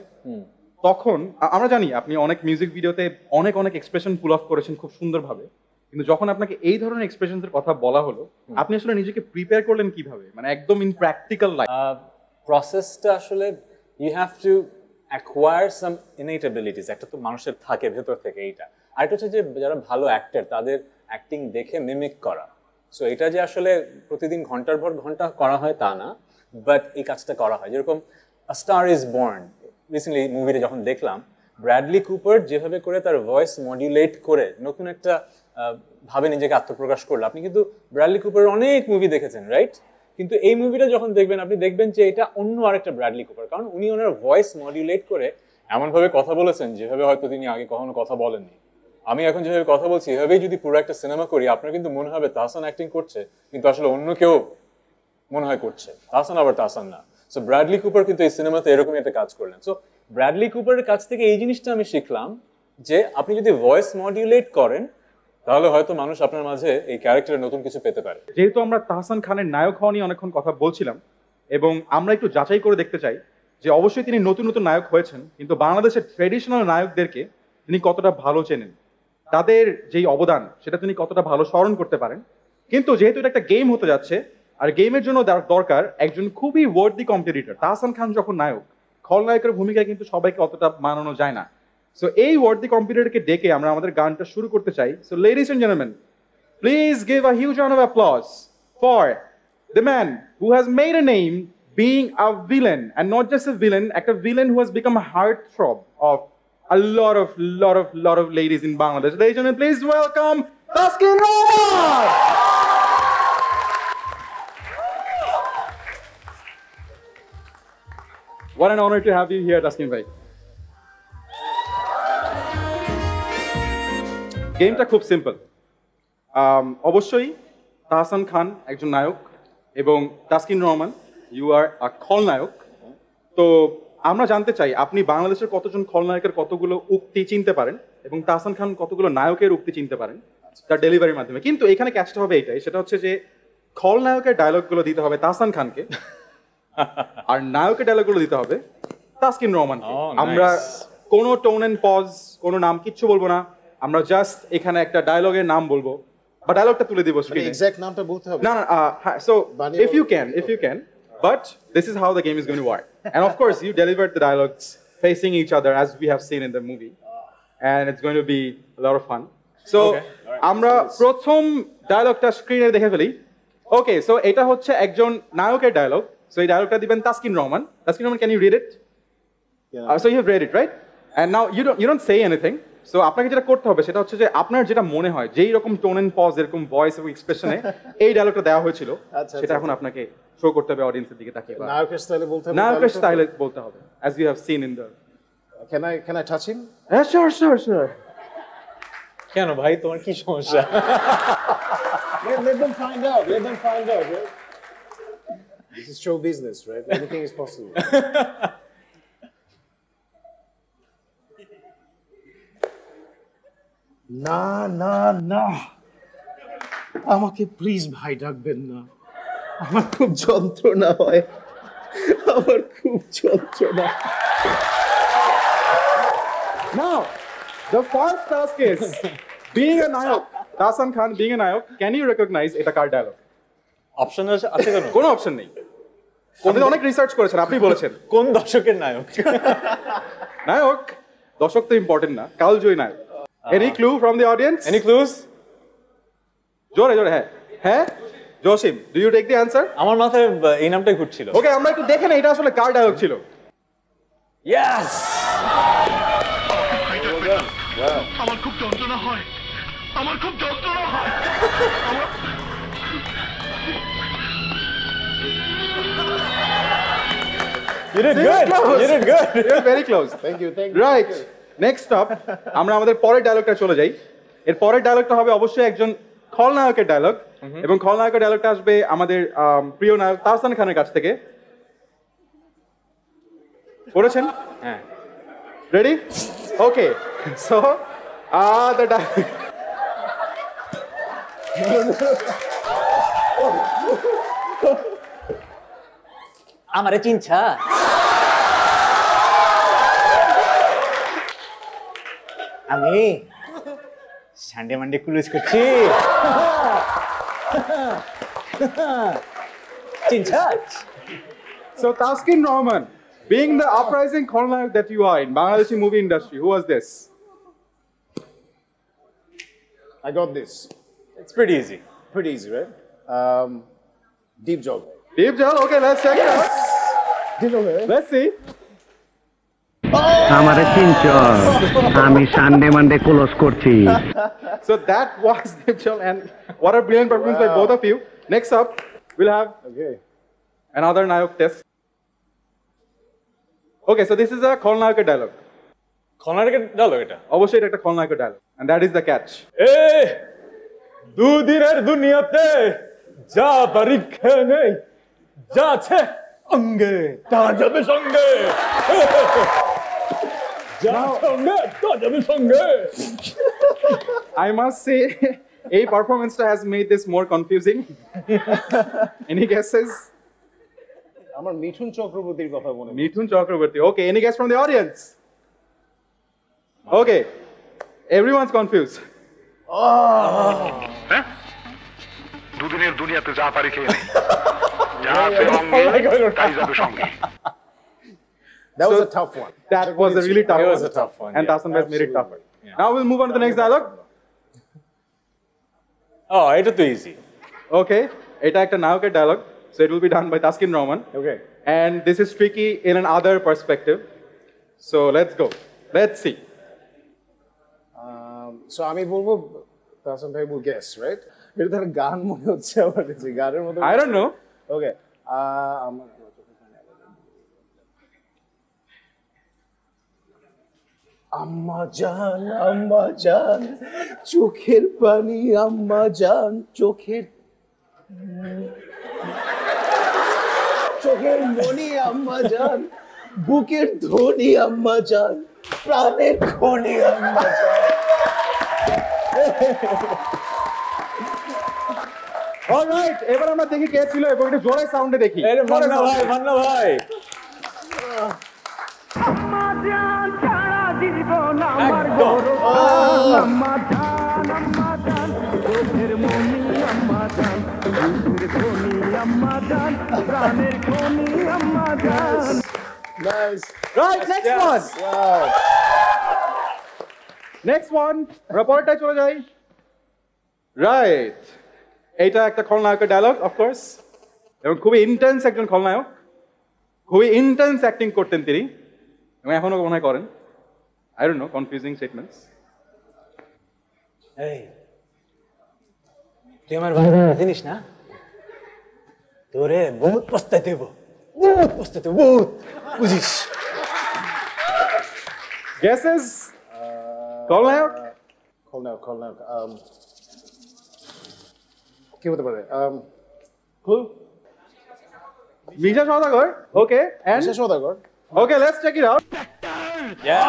তখন আমরা জানি আপনি অনেক মিউজিক ভিডিওতে অনেক অনেক এক্সপ্রেশন পুল অফ করেছেন খুব সুন্দরভাবে, কিন্তু যখন আপনাকে এই ধরনের এক্সপ্রেশনসের কথা বলা হলো, আপনি আসলে নিজেকে প্রিপেয়ার করলেন কিভাবে, মানে একদম ইন প্র্যাকটিক্যাল লাইফ? প্রসেসটা আসলে you have to acquire some innate abilities, একটা তো মানুষের থাকে ভেতর থেকে এইটা। আর এটা হচ্ছে যে যারা ভালো অ্যাক্টর তাদের অ্যাক্টিং দেখে মিমিক করা। সো এটা যে আসলে প্রতিদিন ঘন্টার পর ঘন্টা করা হয় তা না, বাট এই কাজটা করা হয়। যেরকম a star is born, recently মুভিটা যখন দেখলাম, ব্র্যাডলি কুপার যেভাবে করে তার ভয়েস মডিউলেট করে নতুন একটা ভাবে নিজেকে আত্মপ্রকাশ করলো। আপনি কিন্তু ব্র্যাডলি কুপারের অনেক মুভি দেখেছেন, রাইট? কিন্তু এই মুভিটা যখন দেখবেন আপনি দেখবেন যে এটা অন্য আরেকটা ব্র্যাডলি কুপার, কারণ উনি ওনার ভয়েস মডিউলেট করে এমনভাবে কথা বলেছেন যেভাবে হয়তো তিনি আগে কখনো কথা বলেননি। আমি এখন যেভাবে কথা বলছি এভাবেই যদি পুরো একটা সিনেমা করি, আপনার কিন্তু মনে হবে তাহসান অ্যাক্টিং করছে, কিন্তু আসলে অন্য কেউ মনে হয় করছে, তাহসান আবার তাহসান না। সো ব্র্যাডলি কুপার কিন্তু এই সিনেমাতে এরকমই একটা কাজ করলেন। সো ব্র্যাডলি কুপারের কাছ থেকে এই জিনিসটা আমি শিখলাম যে আপনি যদি ভয়েস মডিউলেট করেন তাহলে হয়তো মানুষ আপনার মাঝে এই ক্যারেক্টারে নতুন কিছু পেতে পারে। যেহেতু আমরা তাহসান খানের নায়ক হওয়া নিয়ে অনেকক্ষণ কথা বলছিলাম, এবং আমরা একটু যাচাই করে দেখতে চাই যে অবশ্যই তিনি নতুন নতুন নায়ক হয়েছেন, কিন্তু বাংলাদেশের ট্রেডিশনাল নায়কদেরকে তিনি কতটা ভালো চেনেন, তাদের যেই অবদান সেটা তিনি কতটা ভালো স্মরণ করতে পারেন। কিন্তু যেহেতু এটা একটা গেম হতে যাচ্ছে, আর গেমের জন্য দরকার একজন খুবই ওয়ার্দি কম্পিটিটর। তাহসান খান যখন নায়ক, খলনায়কের ভূমিকায় কিন্তু সবাইকে অতটা মানানো যায় না। সো এই ওয়ার্দি কম্পিটিটরকে ডেকে আমরা আমাদের গানটা শুরু করতে চাই। So ladies and gentleman, please give a huge round of applause for the man who has made a name being a villain, and not just a villain, a villain who has become a heartthrob of a lot of lot of lot of ladies in Bangladesh. Ladies and gentlemen, please welcome Taskeen. What an honor to have you here, Taskeen bhai. গেমটা খুব simple. অবশ্যই তাহসান খান একজন নায়ক এবং Taskin Rahman you are a খলনায়ক। তো আমরা জানতে চাই আপনি বাংলাদেশের কতজন খলনায়কের কতগুলো উক্তি চিনতে পারেন এবং তাহসান খান কতগুলো নায়কের উক্তি চিনতে পারেন তার ডেলিভারির মাধ্যমে। কিন্তু এখানে ক্যাচটা হবে এটাই, সেটা হচ্ছে যে খলনায়কের ডায়লগগুলো দিতে হবে তাহসান খানকে আর নায়কের ডায়লগগুলো দিতে হবে তাসকিন রহমানকে। আমরা কোনো টোন এন্ড পজ, কোনো নাম কিচ্ছু বলবো না, আমরা জাস্ট এখানে একটা ডায়লগের নাম বলবো বা ডায়লগটা তুলে দিব স্ক্রিনে। এক্সাক্ট নামটা বলতে হবে না না, হ্যাঁ, so if you can if you can but this is how the game is going to work, and of course you delivered the dialogues facing each other as we have seen in the movie, and it's going to be a lot of fun. So আমরা প্রথম ডায়লগটা স্ক্রিনে দেখে ফেলি। ওকে, so এটা হচ্ছে একজন নায়কের ডায়লগ। সো এই ডায়লগটা দিবেন Taskin Rahman. Taskin Rahman, can you read it? Uh, so you have read it, right? And now you don't you don't say anything. So আপনাকে যেটা করতে হবে সেটা হচ্ছে যে আপনার যেটা মনে হয় যেই রকম টোন এন্ড পজ, এরকম ভয়েস এবং এক্সপ্রেশনে এই ডায়লগটা দেওয়া হয়েছিল সেটা এখন আপনাকে শো করতে হবে অডিয়েন্সের দিকে তাকিয়ে। নায়কের স্টাইলে বলতে হবে, নায়কের স্টাইলে বলতে হবে as you have seen in the can I can I touch him? Yeah, sure sure sure. কেন ভাই, তোমার কি সমস্যা? let, let them find out let them find out right? This is show business, right? Anything is possible. না না না, আমাকে please ভাই ডাকবেন না, আমার খুব যন্ত্রণা হয়, আমার খুব যন্ত্রণা। Now the first task is being a nayak. Tahsan Khan being a nayak, can you recognize এটা কার ডায়লগ? অপশন আছে কেন? কোনো অপশন নেই। আপনি অনেক রিসার্চ করেছেন, আপনি বলেছেন কোন দর্শকের নায়ক? নায়ক দর্শক তো ইম্পর্টেন্ট না, কালজয়ী নায়ক। Any clue from the audience? Any clues? জোরে জোরে, হ্যাঁ হ্যাঁ। Jasim, do you take the answer? আমার মাথায় এই নামটাই ঘুরছিল। ওকে, আমরা একটু দেখে না এটা আসলে কার ডায়লগ ছিল। Yes! আমার খুব যন্ত্রণা হয়, আমার খুব যন্ত্রণা হয়। You did good. You did good. You're very close. Thank you, thank you. Right. Next stop, আমরা আমাদের পরের ডায়লগটা চলে যাই। এর পরের ডায়লগটা হবে অবশ্যই একজন খলনায়কের ডায়লগ এবং খলনায়কের ডায়লগটা আসবে আমাদের প্রিয় নায়ক তাহসান খানের কাছ থেকে। পড়েছেন? হ্যাঁ। Ready? Okay. So, ah, the dialogue. আমারে চিনছা? আমি সানডে মানডে ক্লুজ করছি। চিনছা? So, Taskeen Rahman, being the uprising khulnayak that you are in Bangladeshi movie industry, who was this? I got this. It's pretty easy. Pretty easy, right? Um, deep job. Deep Jal. Okay, let's check it out. Deep job, right? Let's see. আমারে চিনছ, আমি Sunday Monday close করছি। So that was Deep Jal, and what a brilliant performance by both of you. Next up, we'll have Okay. another Nayak test. Okay, so this is a Kholnayak dialogue. খলনায়কের dialogue এটা? অবশ্যই এটা একটা Kholnayak dialogue, and that is the catch. এ দুদিনের দুনিয়াতে যা পরীক্ষা নেই, যা আছে অঙ্গে তা যাবে সঙ্গে, যা সঙ্গে তা যাবে সঙ্গে। I must say, a performance has made this more confusing. Any guesses? আমার মিঠুন চক্রবর্তীর কথা মনে হয়। Mithun Chakraborty. Okay, any guess from the audience? Okay, everyone's confused. দুদিনের দুনিয়াতে যা পারি খেয়ে নেই, যা আছে অঙ্গে তাই যাবে সঙ্গে। That was So, a tough one. That was a really tough It one. was a tough one, And yeah. Tahsan has made it tougher. Yeah. Now we'll move on to the next dialogue. Oh, এটা তো easy. Okay, এটা একটা নায়কের dialogue, so it will be done by Taskeen Rahman. Okay. And this is tricky in another perspective. So let's go. Let's see. Um, so আমি বলবো, তাহসান ভাই will guess, right? এটা তার গান মনে হচ্ছে আমার কাছে, গানের মতো। I don't know. Okay. আহ, আমার আম্মা জান আম্মা জান চোখের পানি আম্মা জান চোখের চোখের মনি আম্মা জান বুকের ধ্বনি আম্মা জান প্রাণের খনি আম্মা জান অলরাইট এবার আমরা দেখি কে ছিল এবং একটু জোরে সাউন্ডে দেখি আরে মান্না ভাই মান্না ভাই আম্মা জান ছাড়া জীবন আমার গৌরব আম্মা জান আম্মা জান চোখের মনি আম্মা জান বুকের খনি আম্মা জান প্রাণের খনি আম্মা জান nice right next one wow next one রিপোর্টটা চলে যাই রাইট এইটা একটা খলনায়কের ডায়লগ অফকোর্স এবং খুবই ইন্টেন্স একজন খলনায়ক খুবই ইন্টেন্স অ্যাক্টিং করতেন তিনি এবং এখনো মনে হয় করেন I don't know confusing statements এই তুই আমার ভাই চিনিস না তোরে বহুত পস্তাইতে হইব বহুত পস্তাইতে হইব বহুত বুঝিস গেসেস খলনায়ক খলনায়ক খলনায়ক কি হতে পারে clue Misha Sawdagar okay and Misha Sawdagar okay let's check it out yes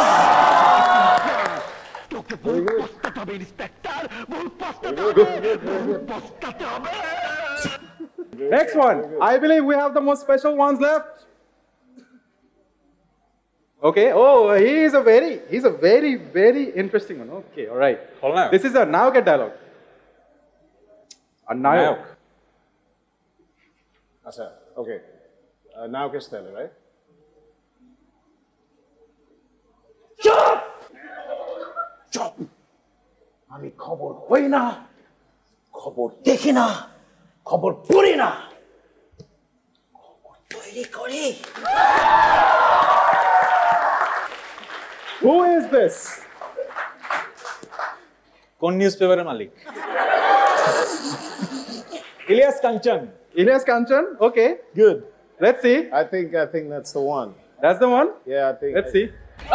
Next one. I believe we have the most special ones left. Okay. Oh, he is a very, he's a very, very interesting one. Okay. All right. খলনায়ক This is a Nayok dialogue. A Nayok. আচ্ছা ওকে নায়কের স্টাইলে right চুপ চুপ আমি খবর হই না খবর দেখি না খবর পড়ি না খবর তৈরি করি Who is this? কোন নিউজ পেপারের মালিক Ilias Kanchan Ilyas Kanchan. Okay. Good. Let's see. I think I think that's the one. That's the one. Yeah, I think. Let's see.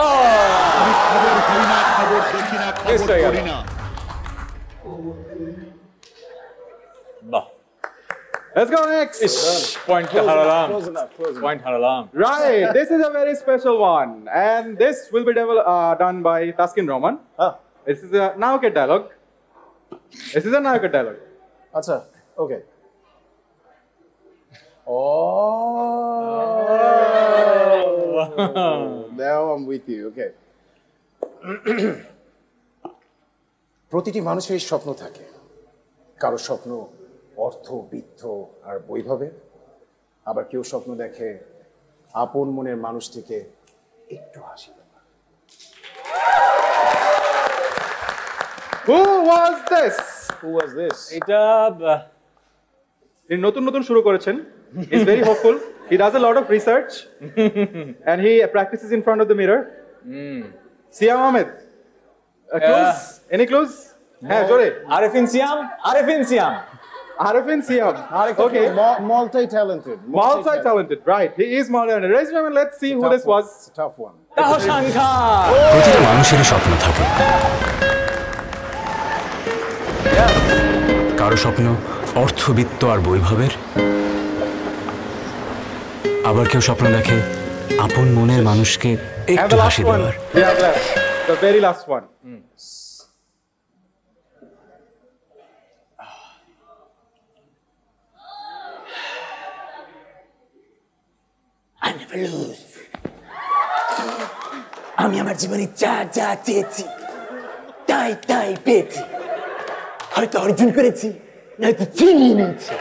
বাহ Let's go next. পয়েন্ট হারালাম Close enough. Close enough. Point হারালাম Right. This is a very special one, and this will be devel- uh, done by Taskeen Roman. Ah, This is a Nayok dialogue. This is a Nayok dialogue. acha. Okay. Oh. Now I'm with you. Okay. প্রতিটি মানুষের স্বপ্ন থাকে কারো স্বপ্ন অর্থ বিত্ত আর বৈভবে আবার কেউ স্বপ্ন দেখে আপন মনের মানুষটিকে একটু হাসি দেওয়া Who was this? Who was this? এটা তিনি নতুন নতুন শুরু করেছেন. He's very hopeful. He does a lot of research and he practices in front of the mirror. Hmm Siam Ahmed. Uh, clues? Any clues? হ্যাঁ জোরে. আরেফিন সিয়াম আরেফিন সিয়াম Arifin Siam. Okay. Multi-talented. Multi-talented. Right. He is multi-talented. Ladies and gentlemen, let's see who this was. It's a tough one. Tahsan খান প্রতিটা মানুষেরই স্বপ্ন থাকে কারো স্বপ্ন অর্থবিত্ত আর বৈভবের আবার কেউ স্বপ্ন দেখে আপন মনের মানুষকে And একটু the হাসি last one. দেওয়ার We have left. The very last one. I never lose. আমি আমার জীবনে যা যা চেয়েছি তাই তাই পেয়েছি হয়তো অর্জন করেছি নয়তো ছিনিয়ে নিয়েছি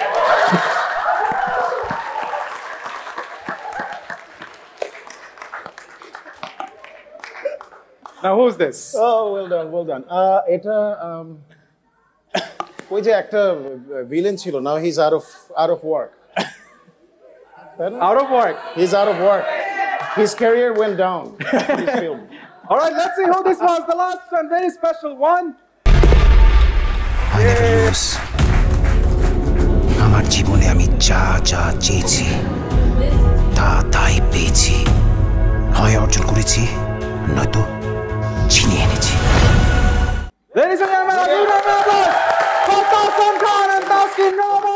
Now who's this? Oh, well done, well done. Uh, এটা um, ওই যে একটা villain ছিল. Now he's out of out of work. Out of work. He's out of work. His career went down. This film. All right, let's see who this was. The last and very special one. I never lose. আমার জীবনে আমি যা যা চেয়েছি তা তাই পেয়েছি হয় অর্জন করেছি নয়তো ছিনিয়ে এনেছি। Ladies and gentlemen, a big round of applause for Tahsan and Taskeen.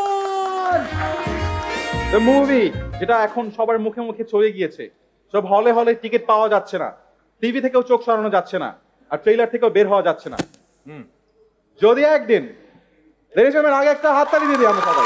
The movie যেটা এখন সবার মুখে মুখে ছড়িয়ে গিয়েছে, সব হলে হলে টিকিট পাওয়া যাচ্ছে না, টিভি থেকেও চোখ সরানো যাচ্ছে না, আর ট্রেলার থেকেও বের হওয়া যাচ্ছে না। হুম যদি একদিন Ladies and gentlemen, আগে একটা হাততালি দিয়ে দিই আমরা সবাই।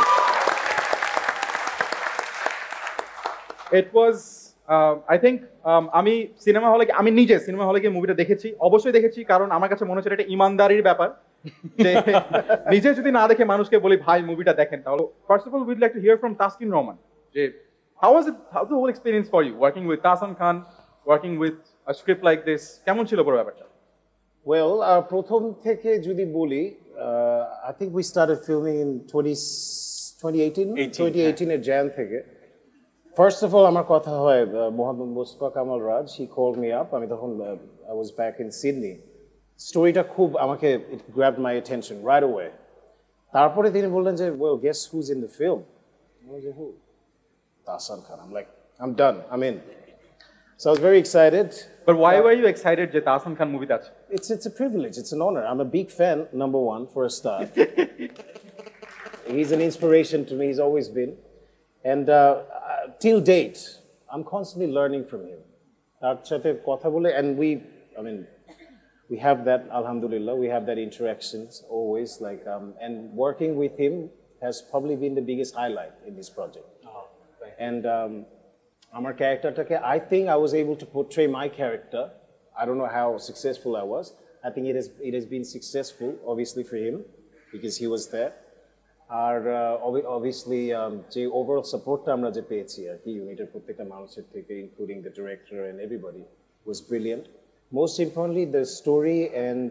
It was uh, I think um, আমি সিনেমা হলে আমি নিজে সিনেমা হলে গিয়ে মুভিটা দেখেছি, অবশ্যই দেখেছি, কারণ আমার কাছে মনে হচ্ছে এটা ইমানদারির ব্যাপার যে নিজে যদি না দেখে মানুষকে বলি ভাই মুভিটা দেখেন, তাহলে first of all we'd like to hear from Taskin Rahman যে how was it, how the whole experience for you working with Tahsan Khan, working with a script like this? কেমন ছিল পুরো ব্যাপারটা? Well, uh, প্রথম থেকে যদি বলি, uh, I think we started filming in twenty eighteen, twenty eighteen এর Jan থেকে। First of all, আমার কথা হয় মোহাম্মদ মুস্তফা কামাল রাজ, he called me up, আমি তখন I was back in Sydney. স্টোরিটা খুব আমাকে it grabbed my attention right away. তারপরে তিনি বললেন যে well, guess who's in the film? I was like, who? Tahsan Khan. I'm like, I'm done, I'm in. So I was very excited. But why uh, were you excited যে Tahsan Khan movie আছে? It's it's a privilege, it's an honor. I'm a big fan, number one, for a start. He's an inspiration to me, he's always been. And uh, till date, I'm constantly learning from him. তার সাথে কথা বলে, and we, I mean, we have that, alhamdulillah, we have that interactions always, like, um, and working with him has probably been the biggest highlight in this project. Oh, and um, our character, I think I was able to portray my character. I don't know how successful I was. I think it has, it has been successful, obviously, for him, because he was there. আর obviously যে overall সাপোর্টটা আমরা যে পেয়েছি আর কি ইউনিটের প্রত্যেকটা মানুষের থেকে, including the director and everybody, was brilliant. Most importantly the story and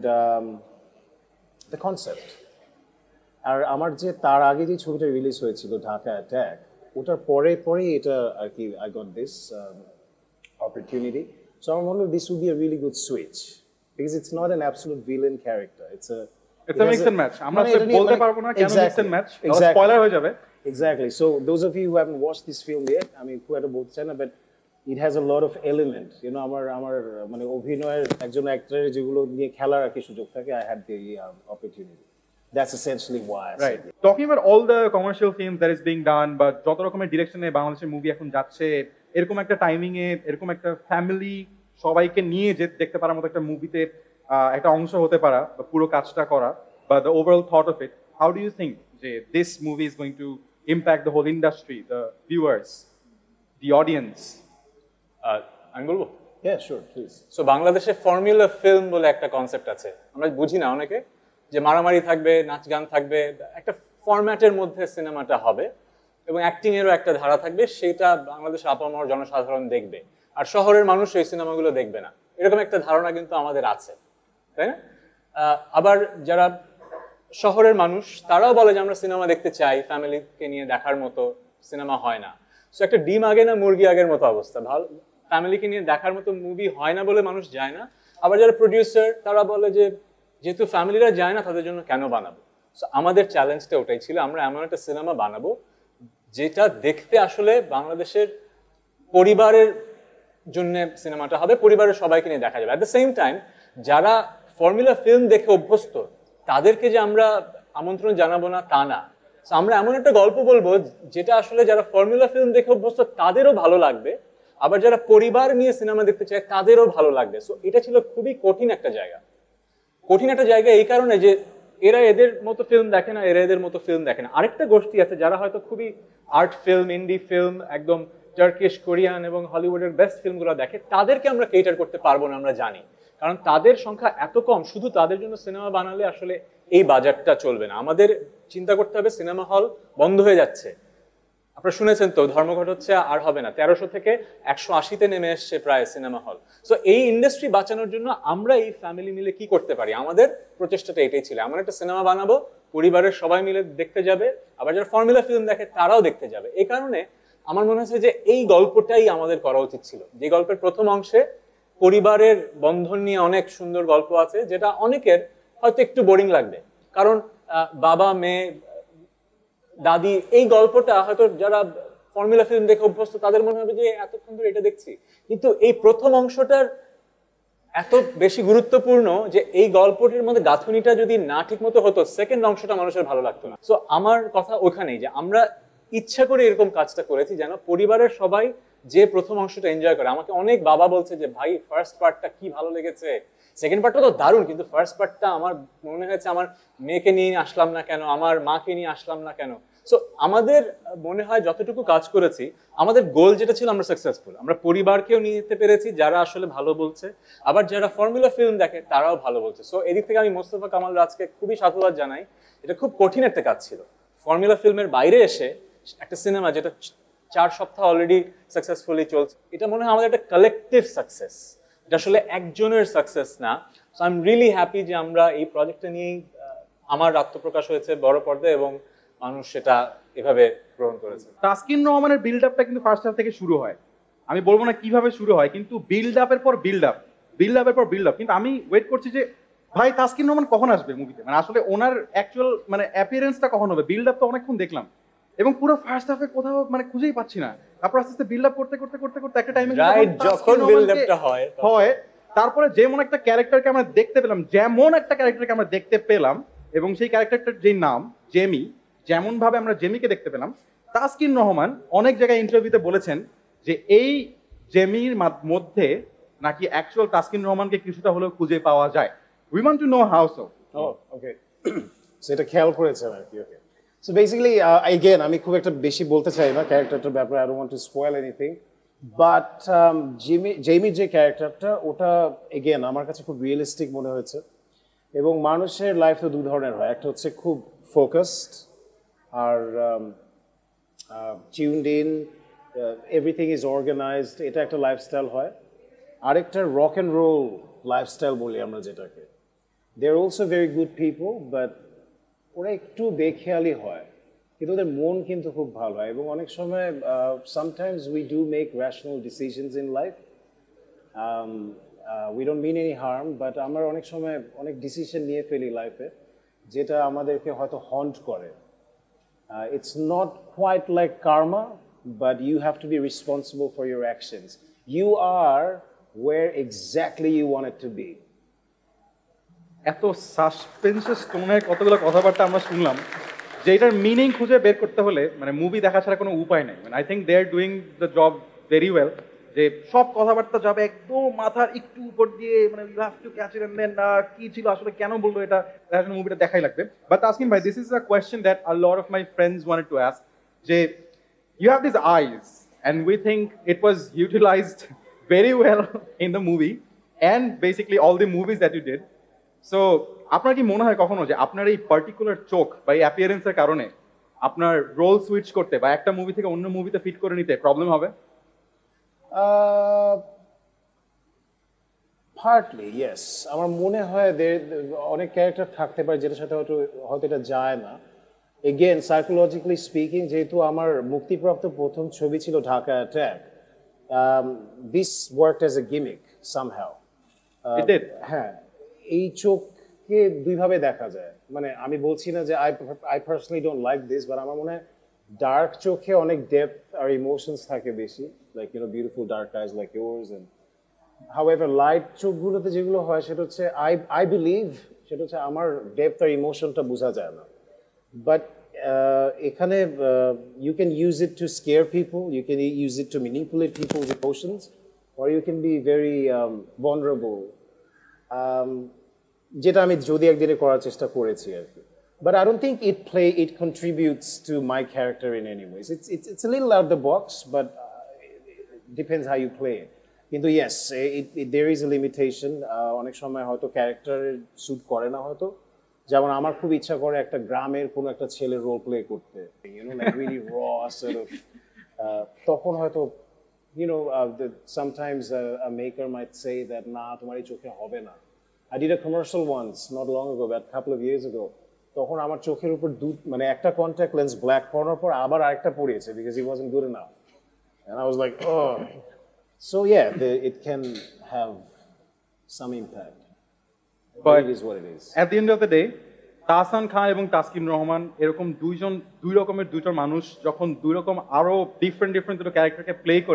the concept. আর আমার যে তার আগে যে ছবিটা রিলিজ হয়েছিল ঢাকা অ্যাটাক, ওটার পরে পরেই এটা আর কি I got this opportunity. So আমার মনে হয় this would be a really good switch, because it's not an absolute villain character, it's a It's a mix and match. আমরা আসলে বলতে পারবো না কেন mix and match, স্পয়লার হয়ে যাবে। Exactly. So those of you who haven't watched this film yet, I mean, খুব একটা বলতে চাই না, but it has a lot of element. You know, আমার আমার মানে অভিনয়ের একজন অ্যাক্টরের যেগুলো নিয়ে খেলার আর কি সুযোগ থাকে, I had the uh, opportunity. That's essentially why I right. said it. Talking about all the commercial films that is being done, but যত রকমের ডিরেকশনে বাংলাদেশের মুভি এখন যাচ্ছে, এরকম একটা টাইমিং এ এরকম একটা ফ্যামিলি সবাইকে নিয়ে যে দেখতে পারার মতো একটা মুভিতে একটা অংশ হতে পারা বা পুরো কাজটা করা, but the overall thought of it, how do you think that this movie is going to impact the whole industry, the viewers, the audience? আমি বলবো? Yeah, sure, please. So বাংলাদেশে ফর্মুলা ফিল্ম বলে একটা কনসেপ্ট আছে, আমরা বুঝি না অনেকে, যে মারামারি থাকবে, নাচ গান থাকবে, একটা ফরম্যাটের মধ্যে সিনেমাটা হবে এবং অ্যাক্টিং এরও একটা ধারা থাকবে, সেটা বাংলাদেশের আপামর জনসাধারণ দেখবে, আর শহরের মানুষ এই সিনেমাগুলো দেখবে না, এরকম একটা ধারণা কিন্তু আমাদের আছে, তাই না? আবার যারা শহরের মানুষ তারাও বলে যে আমরা সিনেমা দেখতে চাই, ফ্যামিলিকে নিয়ে দেখার মতো সিনেমা হয় না। সো একটা ডিম আগে না মুরগি আগের মতো অবস্থা, ভালো ফ্যামিলিকে নিয়ে দেখার মতো মুভি হয় না বলে মানুষ যায় না। আবার যারা প্রডিউসার তারা বলে যে যেহেতু ফ্যামিলিরা যায় না তাদের জন্য কেন বানাবো। সো আমাদের চ্যালেঞ্জটা ওটাই ছিল, আমরা এমন একটা সিনেমা বানাবো যেটা দেখতে আসলে বাংলাদেশের পরিবারের জন্য সিনেমাটা হবে, পরিবারের সবাইকে নিয়ে দেখা যাবে। অ্যাট দ্য সেম টাইম যারা ফর্মুলা ফিল্ম দেখে অভ্যস্ত তাদেরকে যে আমরা আমন্ত্রণ জানাবো না তা না, আমরা এমন একটা গল্প বলবো যেটা আসলে যারা ফর্মুলা ফিল্ম দেখে অভ্যস্ত তাদেরও ভালো লাগবে, আবার যারা পরিবার নিয়ে সিনেমা দেখতে চায় তাদেরও ভালো লাগবে। সো এটা ছিল খুবই কঠিন একটা জায়গা, কঠিন একটা জায়গা এই কারণে যে এরা এদের মতো ফিল্ম দেখে না, এরা এদের মতো ফিল্ম দেখে না। আরেকটা গোষ্ঠী আছে যারা হয়তো খুবই আর্ট ফিল্ম, ইন্ডি ফিল্ম, একদম টার্কিশ, কোরিয়ান এবং হলিউডের বেস্ট ফিল্মগুলো দেখে, তাদেরকে আমরা কেটার করতে পারবো না, আমরা জানি, কারণ তাদের সংখ্যা এত কম, শুধু তাদের জন্য সিনেমা বানালে আসলে এই বাজারটা চলবে না। আমাদের চিন্তা করতে হবে সিনেমা হল বন্ধ হয়ে যাচ্ছে, আপনারা শুনেছেন তো ধর্মঘট হচ্ছে, আর হবে না, তেরোশো থেকে একশো আশিতে নেমে এসছে প্রায় সিনেমা হল। সো এই ইন্ডাস্ট্রি বাঁচানোর জন্য আমরা এই ফ্যামিলি মিলে কি করতে পারি, আমাদের প্রচেষ্টাটা এটাই ছিল, এমন একটা সিনেমা বানাবো পরিবারের সবাই মিলে দেখতে যাবে, আবার যারা ফর্মুলা ফিল্ম দেখে তারাও দেখতে যাবে। এই কারণে আমার মনে হচ্ছে যে এই গল্পটাই আমাদের করা উচিত ছিল, যে গল্পের প্রথম অংশে পরিবারের বন্ধন নিয়ে অনেক সুন্দর গল্প আছে, যেটা অনেকের হয়তো একটু বোরিং লাগবে, কারণ বাবা মেয়ে দাদি, এই গল্পটা হয়তো যারা ফর্মুলা ফিল্ম দেখে অভ্যস্ত তাদের মনে হবে যে এতক্ষণ ধরে এটা দেখছি, কিন্তু এই প্রথম অংশটার এত বেশি গুরুত্বপূর্ণ যে এই গল্পটির মধ্যে গাঁথুনিটা যদি না ঠিক মতো হতো সেকেন্ড অংশটা মানুষের ভালো লাগতো না। সো আমার কথা ওখানেই যে আমরা ইচ্ছা করে এরকম কাজটা করেছি যেন পরিবারের সবাই যে প্রথম অংশটা এনজয় করে। আমাকে অনেক বাবা বলছে যে ভাই ফার্স্ট পার্টটা কি ভালো লেগেছে, সেকেন্ড পার্টটা তো দারুণ, কিন্তু ফার্স্ট পার্টটা আমার মনে হয়েছে আমার মেয়েকে নিয়ে আসলাম না কেন, আমার মাকে নিয়ে আসলাম না কেন। সো আমাদের মনে হয় যতটুকু কাজ করেছি আমাদের গোল যেটা ছিল আমরা সাকসেসফুল। আমরা পরিবারকেও নিয়ে যেতে পেরেছি যারা আসলে ভালো বলছে, আবার যারা ফর্মুলা ফিল্ম দেখে তারাও ভালো বলছে। সো এদিক থেকে আমি মোস্তফা কামাল রাজকে খুবই সাধুবাদ জানাই। এটা খুব কঠিন একটা কাজ ছিল, ফর্মুলা ফিল্মের বাইরে এসে একটা সিনেমা যেটা চার সপ্তাহ অলরেডি সাকসেসফুলি চলছে, এটা মনে হয় আমাদের একটা কালেকটিভ সাকসেস, এটা আসলে একজনের সাকসেস না। So I am really happy যে আমরা এই প্রজেক্টটা নিয়েই আমার আত্মপ্রকাশ হয়েছে বড় পর্দায় এবং মানুষ সেটা এভাবে গ্রহণ করেছে। তাসকিন রহমানের বিল্ড আপটা কিন্তু ফার্স্ট হাফ থেকে শুরু হয়, আমি বলবো না কিভাবে শুরু হয়, কিন্তু বিল্ড আপের পর বিল্ড আপ বিল্ড আপের পর বিল্ড আপ। কিন্তু আমি ওয়েট করছি যে ভাই তাসকিন রহমান কখন আসবে মুভিতে, মানে আসলে ওনার অ্যাকচুয়াল মানে অ্যাপিয়ারেন্সটা কখন হবে। বিল্ড আপ তো অনেকক্ষণ দেখলাম এবং পুরো ফার্স্ট হাফে কোথাও মানে খুঁজেই পাচ্ছি না। তারপর আস্তে আস্তে বিল্ড আপ করতে করতে করতে করতে একটা টাইমে যখন বিল্ড আপটা হয় হয় তারপরে যেমন একটা ক্যারেক্টারকে আমরা দেখতে পেলাম, যেমন একটা ক্যারেক্টারকে আমরা দেখতে পেলাম এবং সেই ক্যারেক্টারটার যে নাম জেমি, যেমন ভাবে আমরা জেমিকে দেখতে পেলাম, তাসকিন রহমান অনেক জায়গায় ইন্টারভিউতে বলেছেন যে এই জেমির মধ্যে নাকি অ্যাকচুয়াল তাসকিন রহমানকে কিছুটা হলেও খুঁজে পাওয়া যায়। We want to know how so. Okay, সেটা খেয়াল করেছেন আর কি। ওকে, সো বেসিক্যালি এগেন আমি খুব একটা বেশি বলতে চাই না ক্যারেক্টারটার ব্যাপারে, I don't want to spoil anything, but Jamie জেমির যে ক্যারেক্টারটা ওটা এগেন আমার কাছে খুব রিয়েলিস্টিক মনে হয়েছে। এবং মানুষের লাইফ তো দু ধরনের হয়, একটা হচ্ছে খুব ফোকাসড আর tuned in, everything is organized, এটা একটা লাইফস্টাইল হয়। আরেকটা রক অ্যান্ড রোল লাইফস্টাইল বলি আমরা যেটাকে। They are also very good people, but ওরা একটু বেখেয়ালি হয় কিন্তু ওদের মন কিন্তু খুব ভালো হয়। এবং অনেক সময় sometimes we do make rational decisions in life, we don't mean any harm, but আমরা অনেক সময় অনেক ডিসিশন নিয়ে ফেলি লাইফে যেটা আমাদেরকে হয়তো হন্ট করে। It's not quite like karma, but you have to be responsible for your actions. You are where exactly you want it to be. এত সাসপেন্সেস টোনের কতগুলো কথাবার্তা আমরা শুনলাম যে এটার মিনিং খুঁজে বের করতে হলে মানে মুভি দেখা ছাড়া কোনো উপায় নেই। মানে I think they are doing the job very well, যে সব কথাবার্তা যাবে একদম মাথার একটু উপর দিয়ে, মানে you have to catch it and then কি ছিল আসলে কেন বললো এটা, আসলে মুভিটা দেখাই লাগবে। বাট তাসকিন ভাই, this is a question that a lot of my friends wanted to ask, যে you have these eyes and we think it was utilized very well in the movie and basically all the movies that you did. So আপনার কি মনে হয় কখনো যে আপনার এই particular চোখ বা এই অ্যাপিয়ারেন্সের কারণে আপনার রোল সুইচ করতে বা একটা মুভি থেকে অন্য মুভিতে ফিট করে নিতে প্রবলেম হবে? পার্টলি ইয়েস, আমার মনে হয় অনেক ক্যারেক্টার থাকতে পারে যেটার সাথে হয়তো হয়তো এটা যায় না। এগেন সাইকোলজিক্যালি স্পিকিং, যেহেতু আমার মুক্তিপ্রাপ্ত প্রথম ছবি ছিল Dhaka attack, this worked as a gimmick somehow. হ্যাঁ, এই চোখকে দুইভাবে দেখা যায়। মানে আমি বলছি না যে I I personally don't like this, but আমার মনে হয় ডার্ক চোখে অনেক ডেপথ আর ইমোশনস থাকে বেশি, like you know beautiful dark eyes like yours. And however light চোখগুলোতে যেগুলো হয় সেটা হচ্ছে আই আই বিলিভ সেটা হচ্ছে আমার ডেপথ আর ইমোশনটা বোঝা যায় না। But uh, এখানে uh, you can use it to scare people, you can use it to manipulate people's emotions, or you can be very um, vulnerable. Um, যেটা আমি যদি একদিনে করার চেষ্টা করেছি আর কি। But I don't think it play it contributes to my character in any ways. It's it's it's a little out of the box, but uh, it depends how you play it. কিন্তু yes, it, it, there is a limitation. অনেক সময় হয়তো character sweet করে না হয়তো। যেমন আমার খুব ইচ্ছা করে একটা গ্রামের কোনো একটা ছেলের রোল প্লে করতে, you know like really raw sort of, তখন হয়তো you know sometimes a maker might say that না তোমার এই চোখে হবে না। I did a commercial once not long ago, but couple of years ago, তখন আমার চোখের উপর দু মানে একটা কন্ট্যাক্ট লেন্স ব্ল্যাক পরানোর পর আবার আরেকটা পড়িয়েছে because he wasn't good enough, and I was like oh so yeah it can have some impact. But it is what it is. At the end of the day, Tahsan Khan এবং তাসকিন রহমান এরকম দুইজন দুই রকমের দুইটা মানুষ যখন দুই রকম আরো ডিফারেন্ট ডিফারেন্ট দুটো ক্যারেক্টারকে প্লে করে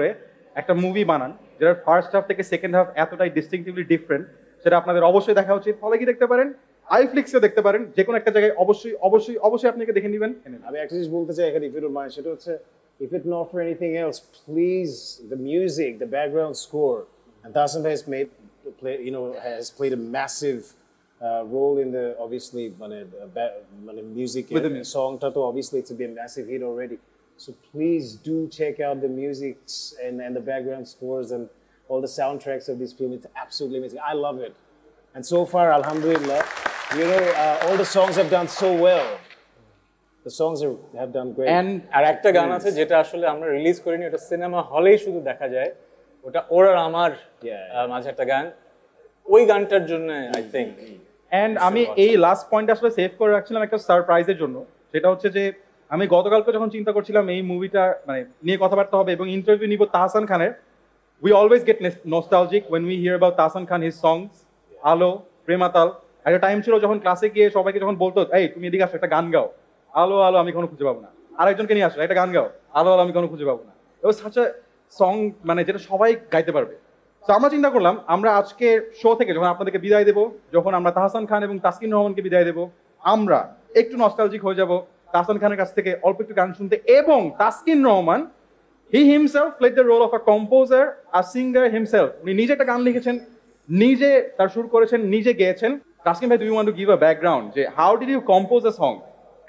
একটা মুভি বানান যেটার ফার্স্ট হাফ থেকে সেকেন্ড হাফ এতটাই ডিস্টিংটিভলি ডিফারেন্ট, সেটা আপনাদের অবশ্যই দেখা উচিত। ফলে কি দেখতে পারেন, আইফ্লিক্সে দেখতে পারেন, যে কোনো একটা জায়গায় অবশ্যই অবশ্যই অবশ্যই আপনাকে দেখে নেবেন। আমি একটা জিনিস বলতে চাই এখানে, if you don't mind, সেটা হচ্ছে if it not for anything else, please, the music, the background score, and Tahsan has made play, you know, has played a massive uh, role in the obviously মানে মানে music song টা তো obviously it's been a massive hit already. So please do check out the music and and the background scores and all the soundtracks of this film. It's absolutely amazing. I love it. And so far, alhamdulillah, you know, uh, all the songs have done so well. The songs are, have done great. And আর একটা গান আছে যেটা আসলে আমরা release করিনি, ওটা cinema হলেই শুধু দেখা যায়, ওটা ওর আর আমার মাঝে একটা গান, ওই গানটার জন্য আই থিংক। এন্ড আমি এই লাস্ট পয়েন্ট আসলে সেভ করে রাখছিলাম একটা সারপ্রাইজের জন্য, সেটা হচ্ছে যে আমি গতকালকে যখন চিন্তা করছিলাম এই মুভিটা মানে নিয়ে কথাবার্তা হবে এবং ইন্টারভিউ নিব তাহসান খানের, we always get nostalgic when we hear about Tahsan Khan, his songs, আলো, প্রেমাতাল। একটা টাইম ছিল যখন ক্লাসে গিয়ে সবাইকে যখন বলতো এই তুমি এদিকে আসো একটা গান গাও, আলো আলো আমি কোনো খুঁজে পাবো না, আরেকজনকে নিয়ে আসো একটা গান গাও, আলো আলো আমি কোনো খুঁজে পাবো না। it was such a song মানে যেটা সবাই গাইতে পারবে। তো আমরা চিন্তা করলাম আমরা আজকে শো থেকে যখন আপনাদেরকে বিদায় দেবো, যখন আমরা তাহসান খান এবং তাসকিন রহমানকে বিদায় দেবো, আমরা একটু নস্টালজিক হয়ে যাব তাহসান খানের কাছ থেকে অল্প একটু গান শুনতে। এবং Taskin Rahman, he himself played the role of a composer, a singer himself. উনি নিজে একটা গান লিখেছেন, নিজে তার সুর করেছেন, নিজে গেয়েছেন। তাসকিন ভাই, do you want to give a background যে how did you compose a song?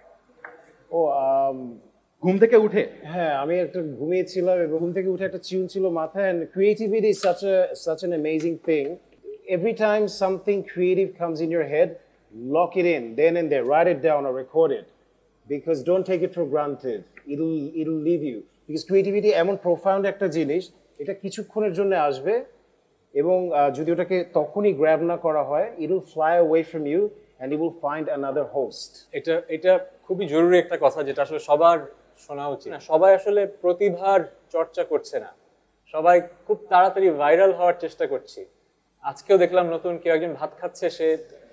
ও ঘুম থেকে উঠে? হ্যাঁ, আমি একটা ঘুমিয়েছিলাম এবং ঘুম থেকে উঠে একটা টিউন ছিল মাথায়। and creativity is such a such an amazing thing. Every time something creative comes in your head, lock it in then and there, write it down or record it, because don't take it for granted. It'll it'll leave you, because creativity এমন profound একটা জিনিস, এটা কিছুক্ষণের জন্য আসবে এবং যদি ওটাকে তখনই গ্র্যাব না করা হয়, it will fly away from you and you will find another host. এটা এটা খুবই জরুরি একটা কথা যেটা আসলে সবার শোনা উচিত। না, সবাই আসলে প্রতিভার চর্চা করছে না, সবাই খুব তাড়াতাড়ি ভাইরাল হওয়ার চেষ্টা করছি। আজকেও দেখলাম নতুন কেউ একজন ভাত খাচ্ছে, সে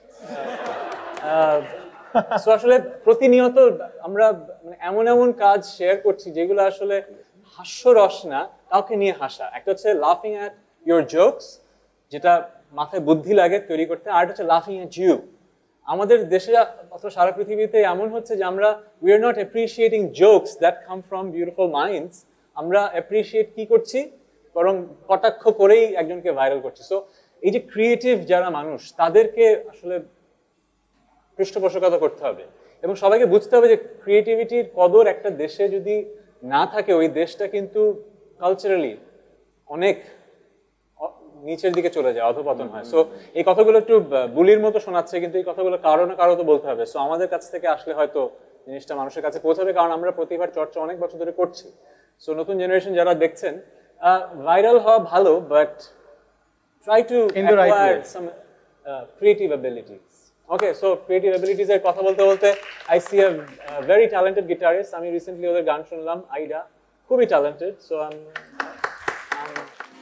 সো আসলে প্রতিনিয়ত আমরা মানে এমন এমন কাজ শেয়ার করছি যেগুলো আসলে হাস্যরস না, কাউকে নিয়ে হাসা। একটা হচ্ছে লাফিং অ্যাট ইউর জোকস, যেটা মাথায় বুদ্ধি লাগে তৈরি করতে, আর হচ্ছে লাফিং অ্যাট ইউ। আমাদের দেশে অথবা সারা পৃথিবীতে এমন হচ্ছে যে আমরা we are not appreciating jokes that come from beautiful minds. আমরা অ্যাপ্রিসিয়েট কি করছি, বরং কটাক্ষ করেই একজনকে ভাইরাল করছি। সো এই যে ক্রিয়েটিভ যারা মানুষ, তাদেরকে আসলে পৃষ্ঠপোষকতা করতে হবে এবং সবাইকে বুঝতে হবে যে ক্রিয়েটিভিটির কদর একটা দেশে যদি না থাকে, ওই দেশটা কিন্তু কালচারালি অনেক নিচের দিকে চলে যায়, অধপতন হয়। সো এই কথাগুলো একটু বুলির মতো শোনাচ্ছে, কিন্তু এই কথাগুলো কারো না কারো তো বলতে হবে। সো আমাদের কাছ থেকে আসলে হয়তো জিনিসটা মানুষের কাছে পৌঁছাবে, কারণ আমরা প্রতিভার চর্চা অনেক বছর ধরে করছি। সো নতুন জেনারেশন যারা দেখছেন, ভাইরাল হওয়া ভালো, but try to acquire some creative abilities. Okay, so creative abilities এর কথা বলতে বলতে I see a uh, very talented guitarist. আমি রিসেন্টলি ওদের গান শুনলাম, আইডা, খুবই talented. So I'm, I'm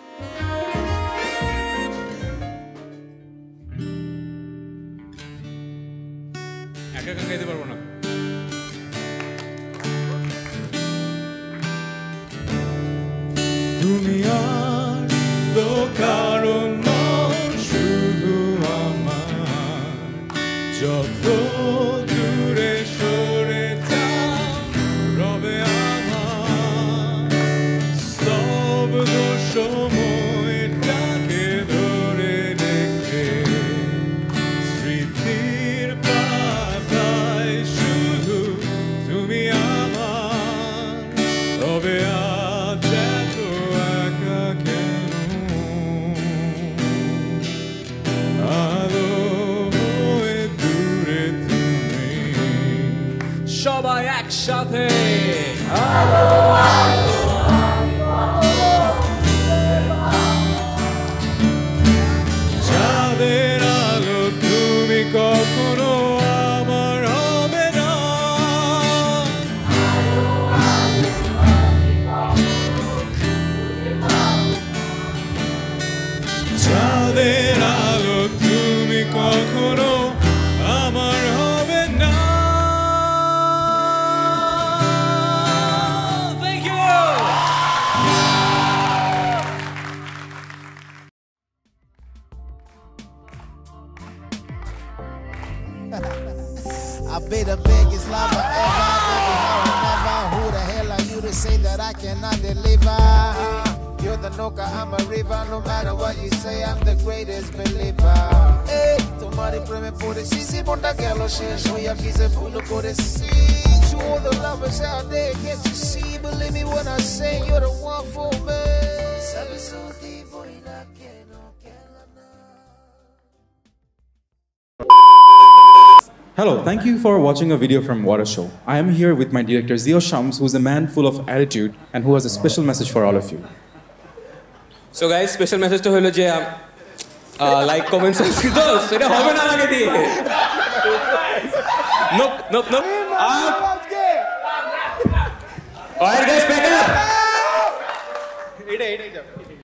একা গান গাইতে পারবো না। তুমি আর তো কারণ যত দূরে সরে যাও রবে আমার স্তব্ধ সময়টাকে ধরে রেখে স্মৃতির পাতায় I be the biggest lover ever, baby, now and never. Who the hell are you to say that I cannot deliver? You're the Noka, I'm a river. No matter what you say, I'm the greatest believer. Hey, tomorrow preme pore sisi bonda gelo shesh hoya kise bhulo kore si. To all the lovers out there, can't you see? Believe me when I say you're the one for me. Hello, thank you for watching a video from Water Show. I am here with my director Zio Shams, who's a man full of attitude and who has a special message for all of you. So guys, special message to holo je uh, like, comment, subscribe. Dos, seta hobe na lage diye. Nope, nope, nope. Alright guys, back up. Ede, ede,